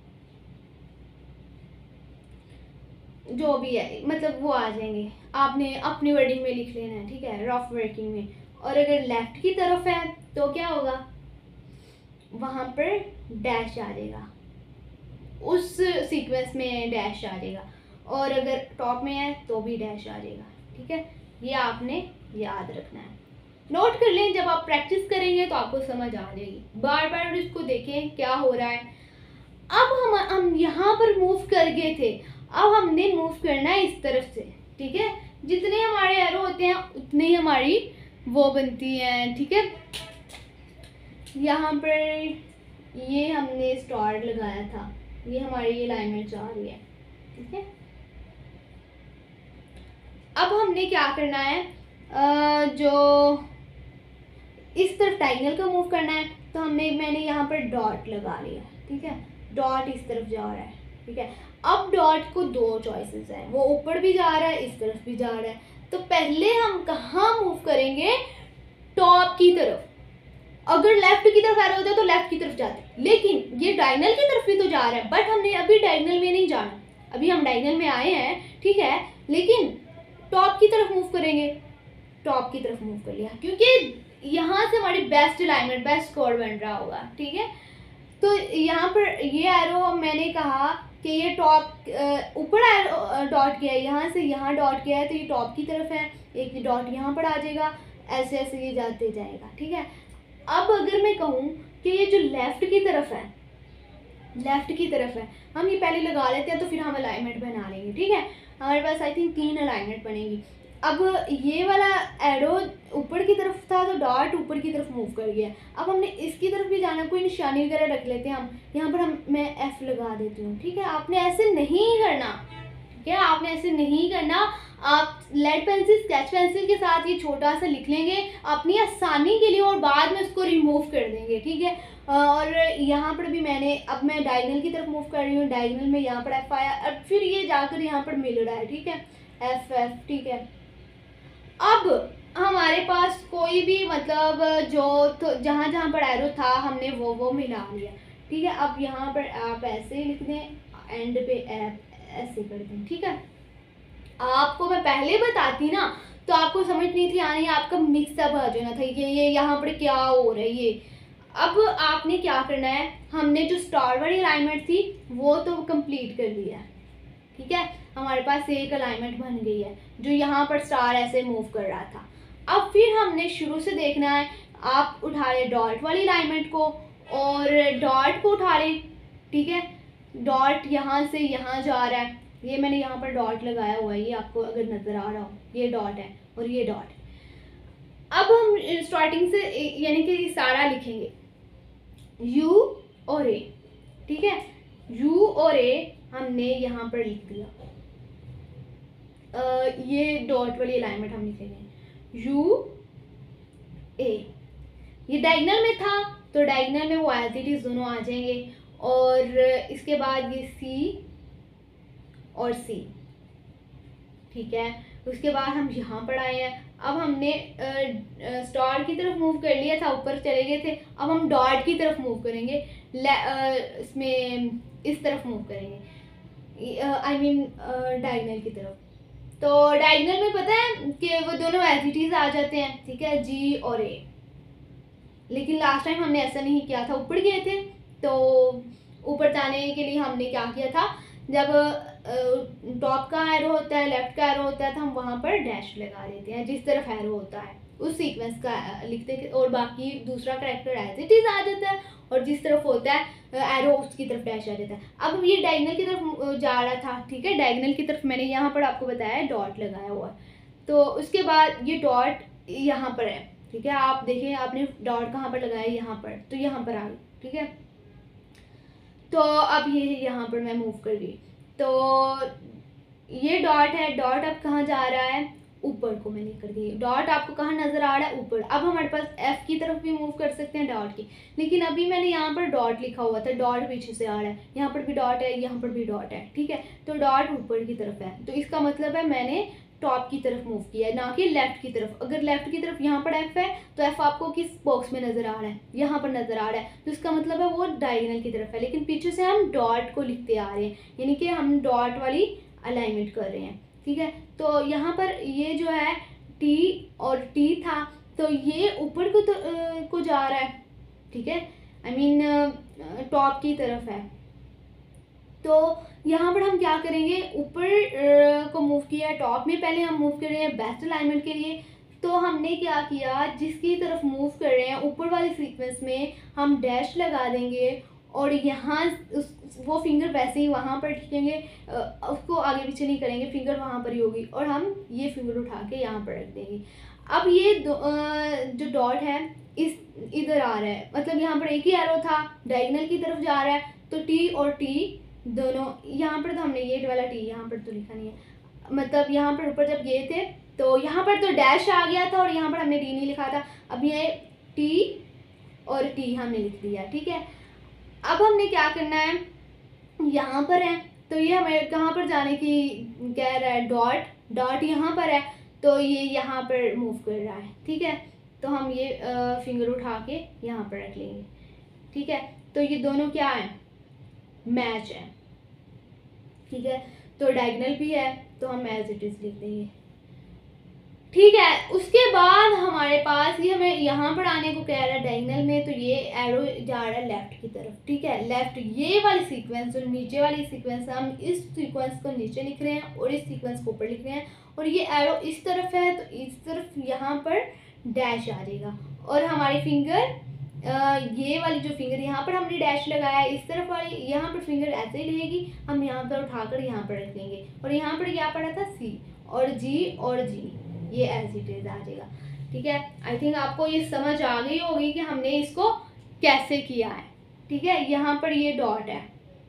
A: जो भी है मतलब वो आ जाएंगे, आपने अपनी वर्डिंग में लिख लेना है, ठीक है, रफ वर्किंग में। और अगर लेफ्ट की तरफ है तो क्या होगा, वहाँ पर डैश आ जाएगा, उस सीक्वेंस में डैश आ जाएगा, और अगर टॉप में है तो भी डैश आ जाएगा, ठीक है। ये आपने याद रखना है, नोट कर लें, जब आप प्रैक्टिस करेंगे तो आपको समझ आ जाएगी। बार बार इसको देखें क्या हो रहा है। अब हम हम यहाँ पर मूव कर गए थे, अब हमने मूव करना है इस तरफ से, ठीक है। जितने हमारे एरो होते हैं उतनी ही हमारी वो बनती हैं, ठीक है। यहाँ पर ये हमने स्टार लगाया था, ये हमारी ये अलाइनमेंट जा रही है, ठीक है। अब हमने क्या करना है, आ, जो इस तरफ डायगनल का मूव करना है, तो हमने मैंने यहाँ पर डॉट लगा लिया, ठीक है। डॉट इस तरफ जा रहा है, ठीक है। अब डॉट को दो चॉइसेस हैं, वो ऊपर भी जा रहा है, इस तरफ भी जा रहा है। तो पहले हम कहाँ मूव करेंगे, टॉप की तरफ। अगर लेफ्ट की तरफ एरो होता तो लेफ्ट की तरफ जाते, लेकिन ये डायगनल की तरफ भी तो जा रहा है, बट हमने अभी डायगनल में नहीं जाना, अभी हम डायगनल में आए हैं, ठीक है। लेकिन टॉप की तरफ मूव करेंगे, टॉप की तरफ मूव कर लिया, क्योंकि यहाँ से हमारी बेस्ट अलाइनमेंट, बेस्ट स्कोर बन रहा होगा, ठीक है। तो यहाँ पर ये एरो मैंने कहा कि ये टॉप ऊपर एरो डॉट किया है, यहाँ से यहाँ डॉट किया है, तो ये टॉप की तरफ है, एक डॉट यहाँ पर आ जाएगा, ऐसे ऐसे ये जाते जाएगा, ठीक है। अब अगर मैं कहूँ कि ये जो लेफ़्ट की तरफ है, लेफ़्ट की तरफ है, हम ये पहले लगा लेते हैं तो फिर हम अलाइनमेंट बना लेंगे, ठीक है। हमारे पास आई थिंक तीन अलाइनमेंट बनेगी। अब ये वाला एरो ऊपर की तरफ था तो डॉट ऊपर की तरफ मूव कर गया, अब हमने इसकी तरफ भी जाना, कोई निशानी वगैरह रख लेते हैं हम, यहाँ पर हम मैं एफ लगा देती हूँ, ठीक है। आपने ऐसे नहीं करना, ठीक है, आपने ऐसे नहीं करना। आप लेड पेंसिल, स्केच पेंसिल के साथ ये छोटा सा लिख लेंगे अपनी आसानी के लिए, और बाद में उसको रिमूव कर देंगे, ठीक है। और यहाँ पर भी मैंने, अब मैं डायगनल की तरफ मूव कर रही हूँ, डायगनल में यहाँ पर एफ आया, अब फिर ये जाकर यहाँ पर मिल रहा है, ठीक है, एफ एफ, ठीक है। अब हमारे पास कोई भी मतलब जो तो जहाँ जहाँ पर एरो था हमने वो वो मिला लिया, ठीक है। अब यहाँ पर आप ऐसे ही लिख दें, एंड पे ऐप ऐसे कर दें, ठीक है। आपको मैं पहले बताती ना तो आपको समझ नहीं थी आनी, आपका मिक्सअप आ जाना था, ये ये यहाँ पर क्या हो रहा है ये। अब आपने क्या करना है, हमने जो स्टार वाली अलाइनमेंट थी वो तो कंप्लीट कर लिया है, ठीक है। हमारे पास एक अलाइनमेंट बन गई है जो यहाँ पर स्टार ऐसे मूव कर रहा था। अब फिर हमने शुरू से देखना है, आप उठा ले डॉट वाली अलाइनमेंट को और डॉट को उठा ले, ठीक है। डॉट यहाँ से यहाँ जा रहा है, ये मैंने यहाँ पर डॉट लगाया हुआ है, ये आपको अगर नज़र आ रहा हो, ये डॉट है और ये डॉट है। अब हम स्टार्टिंग से यानी कि सारा लिखेंगे यू और ए, ठीक है। यू और ए हमने यहाँ पर लिख दिया, आ, ये डॉट वाली अलाइनमेंट हम लिखेंगे यू ए, ये डायगोनल में था तो डायगोनल में वो एज इट इज दोनों आ जाएंगे, और इसके बाद ये सी और सी, ठीक है। उसके बाद हम यहाँ पर आए हैं, अब हमने स्टार की तरफ मूव कर लिया था, ऊपर चले गए थे, अब हम डॉट की तरफ मूव करेंगे, इसमें इस तरफ मूव करेंगे, आई मीन डायगोनल की तरफ। तो डायगोनल में पता है कि वो दोनों एज इट इज आ जाते हैं, ठीक है, जी और ए। लेकिन लास्ट टाइम हमने ऐसा नहीं किया था, ऊपर गए थे, तो ऊपर जाने के लिए हमने क्या किया था, जब टॉप का एरो होता है, लेफ्ट का एरो होता है, तो हम वहाँ पर डैश लगा देते हैं, जिस तरफ एरो होता है उस सीक्वेंस का लिखते हैं, और बाकी दूसरा कैरेक्टर एज इट इज आ जाता है, और जिस तरफ होता है एरो उसकी तरफ डैश आ जाता है। अब ये डायगोनल की तरफ जा रहा था, ठीक है, डायगोनल की तरफ मैंने यहाँ पर आपको बताया डॉट लगाया हुआ है, तो उसके बाद ये डॉट यहाँ पर है, ठीक है। आप देखें आपने डॉट कहाँ पर लगाया, यहाँ पर, तो यहाँ पर आ गई, ठीक है। तो अब ये यहाँ पर मैं मूव कर गई, तो ये डॉट है, डॉट अब कहाँ जा रहा है, ऊपर को मैं लेकर गई, डॉट आपको कहाँ नजर आ रहा है, ऊपर। अब हमारे पास एफ की तरफ भी मूव कर सकते हैं डॉट की, लेकिन अभी मैंने यहाँ पर डॉट लिखा हुआ था, डॉट पीछे से आ रहा है, यहाँ पर भी डॉट है, यहाँ पर भी डॉट है, ठीक है। तो डॉट ऊपर की तरफ है, तो इसका मतलब है मैंने टॉप की तरफ मूव किया है, ना कि लेफ्ट की तरफ। अगर लेफ्ट की तरफ यहाँ पर एफ है तो एफ आपको किस बॉक्स में नजर आ रहा है, यहाँ पर नजर आ रहा है, तो इसका मतलब है वो डायगोनल की तरफ है, लेकिन पीछे से हम डॉट को लिखते आ रहे हैं, यानी कि हम डॉट वाली अलाइनमेंट कर रहे हैं, ठीक है। तो यहाँ पर ये जो है टी और टी था, तो ये ऊपर को तो, आ, को जा रहा है, ठीक है, आई मीन टॉप की तरफ है। तो यहाँ पर हम क्या करेंगे, ऊपर को मूव किया, टॉप में पहले हम मूव कर रहे हैं बेस्ट अलाइनमेंट के लिए, तो हमने क्या किया, जिसकी तरफ मूव कर रहे हैं ऊपर वाली सीक्वेंस में हम डैश लगा देंगे, और यहाँ उस वो फिंगर वैसे ही वहाँ पर रखेंगे, उसको आगे पीछे नहीं करेंगे, फिंगर वहाँ पर ही होगी, और हम ये फिंगर उठा के यहाँ पर रख देंगे। अब ये जो डॉट है इस इधर आ रहा है, मतलब यहाँ पर एक ही एरो था, डायगोनल की तरफ जा रहा है, तो टी और टी दोनों, यहाँ पर तो हमने ये वाला टी यहाँ पर तो लिखा नहीं है, मतलब यहाँ पर ऊपर जब गए थे तो यहाँ पर तो डैश आ गया था और यहाँ पर हमने टी नहीं लिखा था, अब ये टी और टी हमने लिख दिया, ठीक है। अब हमने क्या करना है, यहाँ पर है तो ये हमें कहाँ पर जाने की कह रहा है, डॉट, डॉट यहाँ पर है तो ये यहाँ पर मूव कर रहा है, ठीक है। तो हम ये आ, फिंगर उठा के यहाँ पर रख लेंगे, ठीक है। तो ये दोनों क्या है, मैच है, ठीक है। तो डायगोनल भी है तो हम एज इट इज लिख देंगे, ठीक है। उसके बाद हमारे पास ये हमें यहाँ पर आने को कह रहा है डायगोनल में, तो ये एरो जा रहा है लेफ्ट की तरफ, ठीक है, लेफ्ट। ये वाली सीक्वेंस जो नीचे वाली सीक्वेंस है, हम इस सीक्वेंस को नीचे लिख रहे हैं और इस सीक्वेंस को ऊपर लिख रहे हैं, और ये एरो इस तरफ है तो इस तरफ यहाँ पर डैश आ जाएगा, और हमारी फिंगर आ, ये वाली जो फिंगर यहाँ पर हमने डैश लगाया है, इस तरफ वाली यहाँ पर फिंगर ऐसे ही रहेगी, हम यहाँ पर उठाकर यहाँ पर रख देंगे, और यहाँ पर क्या पड़ा था, सी और जी और जी, ये एज इट इज आ जाएगा, ठीक है। आई थिंक आपको ये समझ आ गई होगी कि हमने इसको कैसे किया है, ठीक है। यहाँ पर ये डॉट है,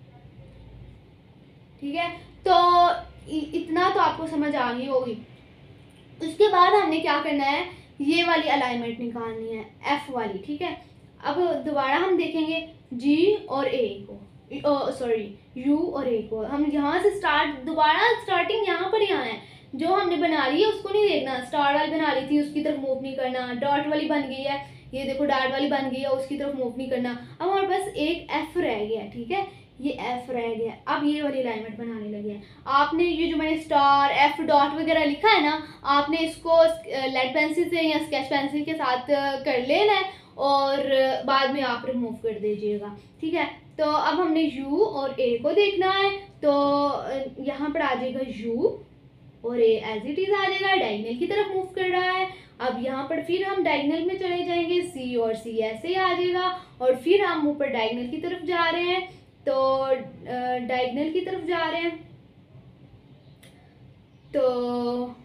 A: ठीक है, तो इतना तो आपको समझ आ गई होगी। उसके बाद हमने क्या करना है, ये वाली अलाइनमेंट निकालनी है, एफ वाली, ठीक है। अब दोबारा हम देखेंगे जी और ए को, सॉरी यू और ए को। हम यहाँ से स्टार्ट, दोबारा स्टार्टिंग यहाँ पर ही आना है। जो हमने बना ली है उसको नहीं देखना, स्टार वाली बना ली थी उसकी तरफ मूव नहीं करना, डॉट वाली बन गई है, ये देखो डॉट वाली बन गई है, उसकी तरफ मूव नहीं करना। अब हमारे पास एक एफ रह गया, ठीक है, ये एफ रह गया। अब ये वाली अलाइनमेंट बनाने लगे हैं। आपने ये जो मैंने स्टार एफ डॉट वगैरह लिखा है ना, आपने इसको लेड पेंसिल से या स्केच पेंसिल के साथ कर लेना है और बाद में आप रिमूव कर दीजिएगा, ठीक है। तो अब हमने यू और ए को देखना है, तो यहाँ पर आ जाएगा यू और ए एज इट इज आ जाएगा, डायगोनल की तरफ मूव कर रहा है। अब यहाँ पर फिर हम डायगोनल में चले जाएंगे, सी और सी ऐसे ही आ जाएगा, और फिर हम ऊपर डायगोनल की तरफ जा रहे हैं, तो डायगोनल की तरफ जा रहे हैं, तो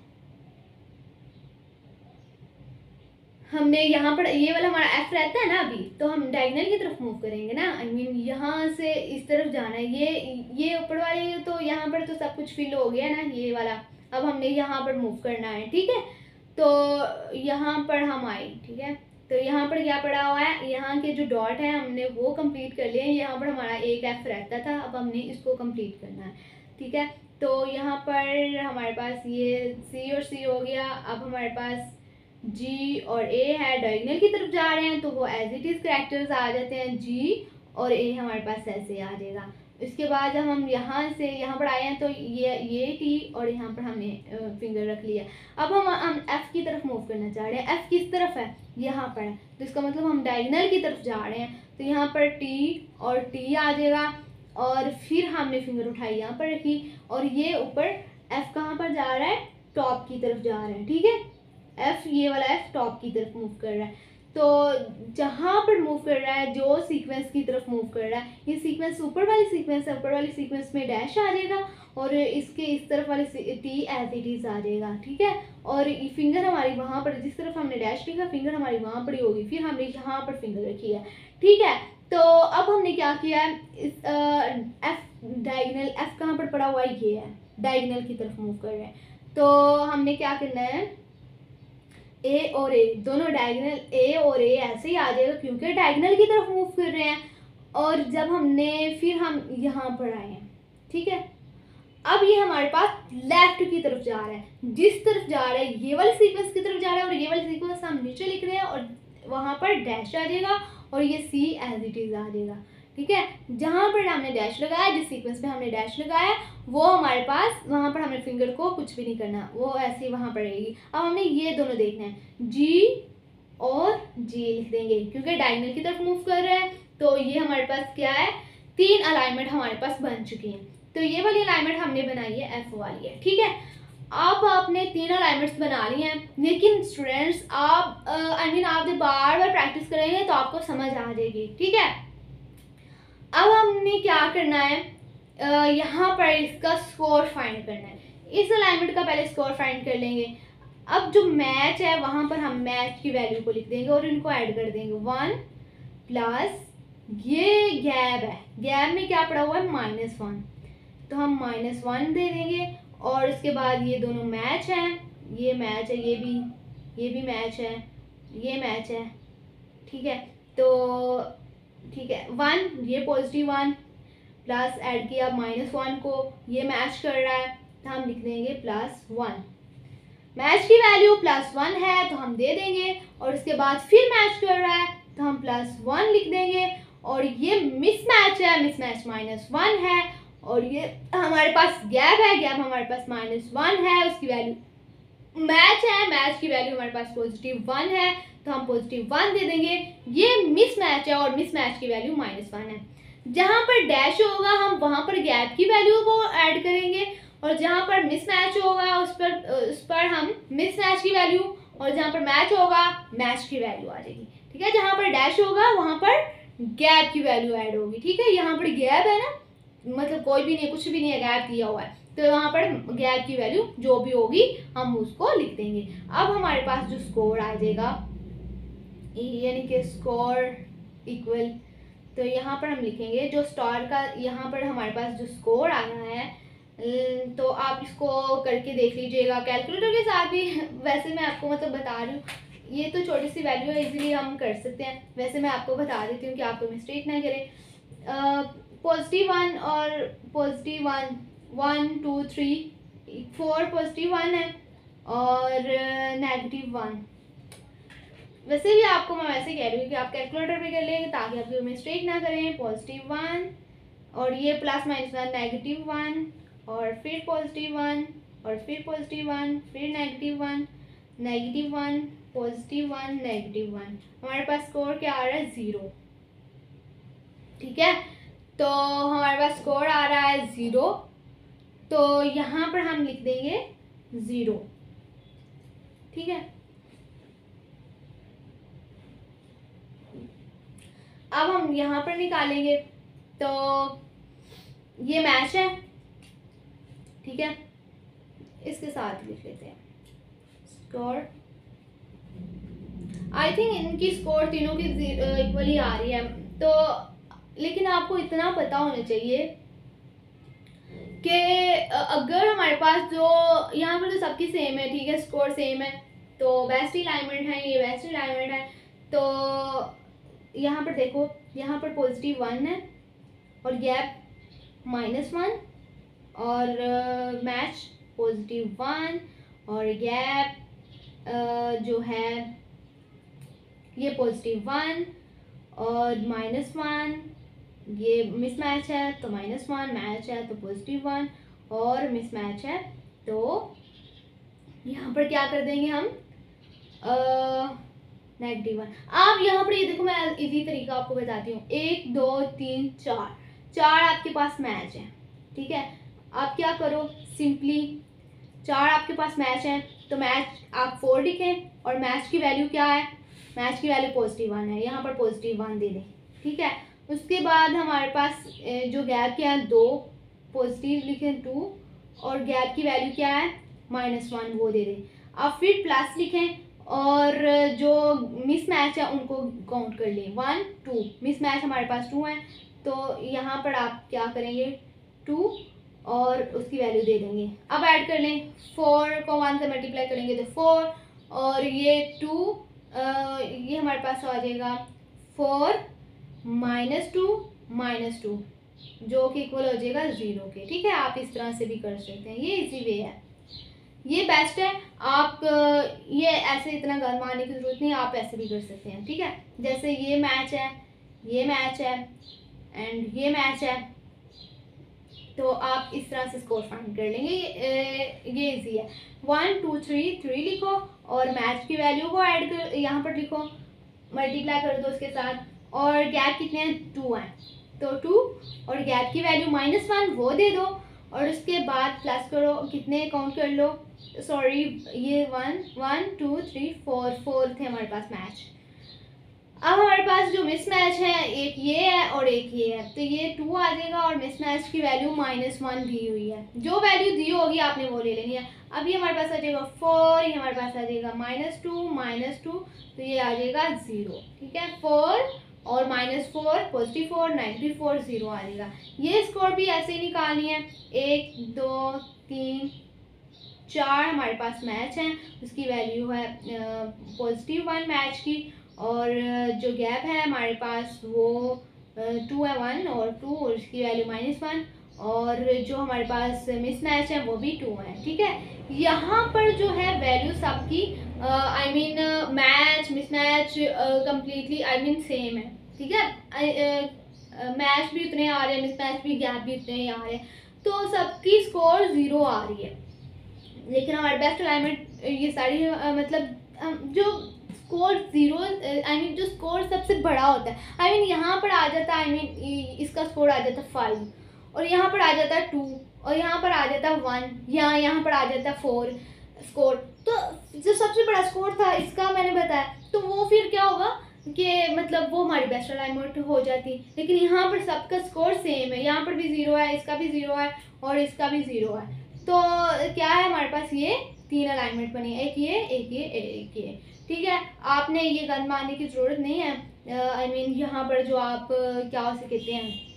A: हमने यहाँ पर ये वाला हमारा एफ रहता है ना अभी, तो हम डायगोनल की तरफ मूव करेंगे ना, आई मीन यहाँ से इस तरफ जाना है। ये ये ऊपर वाले, तो यहाँ पर तो सब कुछ फिल हो गया ना ये वाला। अब हमने यहाँ पर मूव करना है, ठीक है। तो यहाँ पर हम आए, ठीक है, तो यहाँ पर क्या पड़ा हुआ है, यहाँ के जो डॉट है हमने वो कंप्लीट कर लिए। यहाँ पर हमारा एक एफ रहता था, अब हमने इसको कंप्लीट करना है, ठीक है। तो यहाँ पर हमारे पास ये सी और सी हो गया। अब हमारे पास जी और ए है, डायगोनल की तरफ जा रहे हैं, तो वो एज इट इज कैरेक्टर्स आ जाते हैं, जी और ए हमारे पास ऐसे आ जाएगा। इसके बाद जब हम यहाँ से यहाँ पर आए हैं, तो ये ये टी और यहाँ पर हमने फिंगर रख लिया। अब हम हम एफ की तरफ मूव करना चाह रहे हैं। एफ किस तरफ है, यहाँ पर है, तो इसका मतलब हम डायगोनल की तरफ जा रहे हैं, तो यहाँ पर टी और टी आ जाएगा, और फिर हमने फिंगर उठाई यहाँ पर रखी, और ये ऊपर एफ कहाँ पर जा रहा है, टॉप की तरफ जा रहा है, ठीक है। एफ ये वाला एफ टॉप की तरफ मूव कर रहा है, तो जहाँ पर मूव कर रहा है, जो सीक्वेंस की तरफ मूव कर रहा है, ये सीक्वेंस ऊपर वाली सीक्वेंस है, ऊपर वाली सीक्वेंस में डैश आ जाएगा, और इसके इस तरफ वाली टी एज इट इज आ जाएगा, ठीक है। और ये फिंगर हमारी वहाँ पर, जिस तरफ हमने डैश लिखा फिंगर हमारी वहाँ पर ही होगी, फिर हमने यहाँ पर फिंगर रखी है, ठीक है। तो अब हमने क्या किया है, इस एफ डायगोनल एफ कहाँ पर पड़ा हुआ है, ये है, डायगोनल की तरफ मूव कर रहे हैं। तो हमने क्या करना है, ए और ए दोनों डायगोनल, ए और ए ऐसे ही आ जाएगा क्योंकि डायगोनल की तरफ मूव कर रहे हैं। और जब हमने फिर हम यहाँ पर आए हैं, ठीक है, अब ये हमारे पास लेफ्ट की तरफ जा रहा है, जिस तरफ जा रहा है ये वाली सीक्वेंस की तरफ जा रहा है, और ये वाली सीक्वेंस हम नीचे लिख रहे हैं, और वहाँ पर डैश आ जाएगा, और ये सी एज इट इज आ जाएगा, ठीक है। जहाँ पर हमने डैश लगाया, जिस सीक्वेंस पे हमने डैश लगाया, वो हमारे पास वहाँ पर हमें फिंगर को कुछ भी नहीं करना, वो ऐसे ही वहाँ पर रहेगी। अब हमने ये दोनों देखना है, जी और जी लिख देंगे क्योंकि डायगोनल की तरफ मूव कर रहे हैं। तो ये हमारे पास क्या है, तीन अलाइनमेंट हमारे पास बन चुकी हैं। तो ये वाली अलाइनमेंट हमने बनाई है, एफ वाली है, ठीक है। अब आपने तीन अलाइनमेंट्स बना ली हैं, लेकिन स्टूडेंट्स आप आई मीन आप जब बार बार प्रैक्टिस करेंगे तो आपको समझ आ जाएगी, ठीक है। अब हमने क्या करना है, uh, यहाँ पर इसका स्कोर फाइंड करना है। इस अलाइनमेंट का पहले स्कोर फाइंड कर लेंगे। अब जो मैच है वहाँ पर हम मैच की वैल्यू को लिख देंगे और इनको ऐड कर देंगे, वन प्लस ये गैप है, गैप में क्या पड़ा हुआ है, माइनस वन, तो हम माइनस वन दे देंगे। और उसके बाद ये दोनों मैच हैं, ये मैच है, ये भी ये भी मैच है, ये मैच है, ठीक है। तो ठीक है, वन ये पॉजिटिव वन प्लस ऐड किया माइनस वन को, ये मैच कर रहा है, तो हम लिख देंगे प्लस वन। मैच की वैल्यू प्लस वन है तो हम दे देंगे, और उसके बाद फिर मैच कर रहा है तो हम प्लस वन लिख देंगे। और ये मिस मैच है, मिस मैच माइनस वन है, और ये हमारे पास गैप है, गैप हमारे पास माइनस वन है, उसकी वैल्यू मैच है, मैच की वैल्यू हमारे पास पॉजिटिव वन है, तो हम पॉजिटिव वन दे देंगे। ये मिस मैच है और मिस मैच की वैल्यू माइनस वन है। जहाँ पर डैश होगा हम वहाँ पर गैप की वैल्यू को ऐड करेंगे, और जहाँ पर मिस मैच होगा उस पर उस पर हम मिस मैच की वैल्यू, और जहाँ पर मैच होगा मैच की वैल्यू आ जाएगी, ठीक है। जहाँ पर डैश होगा वहाँ पर गैप की वैल्यू ऐड होगी, ठीक है। यहाँ पर गैप है ना, मतलब कोई भी नहीं, कुछ भी नहीं है, गैप दिया हुआ है, तो वहाँ पर गैप की वैल्यू जो भी होगी हम उसको लिख देंगे। अब हमारे पास जो स्कोर आ जाएगा, यानी कि स्कोर इक्वल, तो यहाँ पर हम लिखेंगे जो स्टार का, यहाँ पर हमारे पास जो स्कोर आना है, तो आप इसको करके देख लीजिएगा कैलकुलेटर के साथ भी। वैसे मैं आपको मतलब बता रही हूँ, ये तो छोटी सी वैल्यू है, इजीली हम कर सकते हैं। वैसे मैं आपको बता देती हूँ कि आपको मिस्टेक ना करें। पॉजिटिव वन और positive one, one two three four positive one है और नेगेटिव वन। वैसे भी आपको मैं वैसे कह रही हूँ कि आप कैलकुलेटर पे कर लेंगे ताकि आप मिस्टेक ना करें। पॉजिटिव वन और ये plus minus one, negative one और फिर पॉजिटिव वन और फिर पॉजिटिव वन, फिर negative one, negative one, positive one, negative one. हमारे पास स्कोर क्या आ रहा है? ज़ीरो। ठीक है, तो हमारे पास स्कोर आ रहा है ज़ीरो, तो यहाँ पर हम लिख देंगे ज़ीरो। ठीक है, अब हम यहाँ पर निकालेंगे तो ये मैच है। ठीक है, इसके साथ लिख लेते हैं स्कोर। आई थिंक इनकी स्कोर तीनों की इक्वली आ रही है, तो लेकिन आपको इतना पता होना चाहिए कि अगर हमारे पास जो यहाँ पर तो सबकी सेम है, ठीक है, स्कोर सेम है, तो बेस्ट अलाइनमेंट है, ये बेस्ट अलाइनमेंट है। तो यहाँ पर देखो, यहाँ पर पॉजिटिव वन है और गैप माइनस वन और मैच पॉजिटिव वन और गैप uh, जो है ये पॉजिटिव वन और माइनस वन, ये मिस मैच है तो माइनस वन, मैच है तो पॉजिटिव वन और मिस मैच है तो यहाँ पर क्या कर देंगे हम? Negative one. आप यहाँ पर ये देखो, मैं इजी तरीका आपको बताती हूँ। एक दो तीन चार, चार आपके पास मैच है। ठीक है, आप क्या करो, सिंपली चार आपके पास मैच है तो मैच आप फोर लिखें और मैच की वैल्यू क्या है? मैच की वैल्यू पॉजिटिव वन है, यहाँ पर पॉजिटिव वन दे दें। ठीक है, उसके बाद हमारे पास जो गैप क्या है, दो, पॉजिटिव लिखें टू और गैप की वैल्यू क्या है? माइनस वन, वो दे दें। अब फिर प्लस लिखें और जो मिस मैच है उनको काउंट कर लें, वन टू, मिस मैच हमारे पास टू है तो यहाँ पर आप क्या करेंगे? टू और उसकी वैल्यू दे देंगे। अब ऐड कर लें, फोर को वन से मल्टीप्लाई करेंगे तो फोर और ये टू, ये हमारे पास आ जाएगा four minus two minus two, जो कि इक्वल हो जाएगा ज़ीरो के। ठीक है, आप इस तरह से भी कर सकते हैं, ये इजी वे है, ये बेस्ट है। आप ये ऐसे इतना गन मारने की ज़रूरत नहीं, आप ऐसे भी कर सकते हैं। ठीक है, जैसे ये मैच है, ये मैच है एंड ये मैच है, तो आप इस तरह से स्कोर फाइंड कर लेंगे। ये इजी है। वन टू थ्री, थ्री लिखो और मैच की वैल्यू को ऐड कर यहाँ पर लिखो, मल्टीप्लाई कर दो उसके साथ और गैप कितने हैं? टू हैं, तो टू और गैप की वैल्यू माइनस वन, वो दे दो और उसके बाद प्लस करो, कितने काउंट कर लो, सॉरी ये one, one two three four, four थे हमारे पास मैच। अब हमारे पास जो मिस मैच है, एक ये है और एक ये है, तो ये टू आ जाएगा और मिस मैच की वैल्यू माइनस वन दी हुई है, जो वैल्यू दी होगी आपने वो ले लेनी है। अब ये हमारे पास आ जाएगा फोर, ये हमारे पास आ जाएगा माइनस टू माइनस टू, तो ये आ जाएगा ज़ीरो। ठीक है, फोर और minus four, positive four, negative four, zero आ जाएगा। ये स्कोर भी ऐसे ही निकालनी है। एक दो तीन चार हमारे पास मैच हैं, उसकी वैल्यू है पॉजिटिव वन मैच की और जो गैप है हमारे पास वो टू है, वन और टू और उसकी वैल्यू माइनस वन और जो हमारे पास मिस मैच है वो भी टू है। ठीक है, यहाँ पर जो है वैल्यू सबकी I mean match mismatch completely I mean same है। ठीक है, मैच भी उतने आ रहे हैं, मिस मैच भी, गैप भी उतने आ रहे हैं, तो सबकी स्कोर ज़ीरो आ रही है। लेकिन हमारे बेस्ट अलाइनमेंट ये सारी uh, मतलब जो स्कोर ज़ीरो आई मीन जो स्कोर सबसे बड़ा होता है, आई मीन यहाँ पर आ जाता है, आई मीन इसका स्कोर आ जाता है फाइव और यहाँ पर आ जाता है टू और यहाँ पर आ जाता है वन, यहाँ यहाँ पर आ जाता है फोर स्कोर। तो जो सबसे बड़ा स्कोर था इसका मैंने बताया, तो वो फिर क्या होगा कि मतलब वो हमारी बेस्ट अलाइनमेंट हो जाती। लेकिन यहाँ पर सबका स्कोर सेम है, यहाँ पर भी ज़ीरो है, इसका भी ज़ीरो है और इसका भी ज़ीरो है, तो क्या है हमारे पास ये तीन अलाइनमेंट बनी है, एक ये एक ये एक ये। ठीक है, आपने ये गन मारने की ज़रूरत नहीं है। आई मीन यहाँ पर जो आप क्या उसे कहते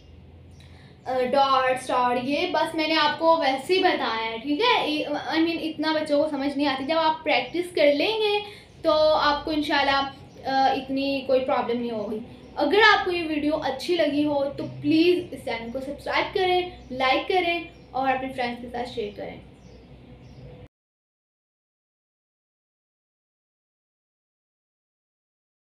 A: हैं डॉट स्टार, ये बस मैंने आपको वैसे ही बताया है। ठीक है, आई मीन इतना बच्चों को समझ नहीं आती, जब आप प्रैक्टिस कर लेंगे तो आपको इंशाल्लाह इतनी कोई प्रॉब्लम नहीं होगी। अगर आपको ये वीडियो अच्छी लगी हो तो प्लीज़ इस चैनल को सब्सक्राइब करें, लाइक करें और अपने फ्रेंड्स के साथ शेयर करें।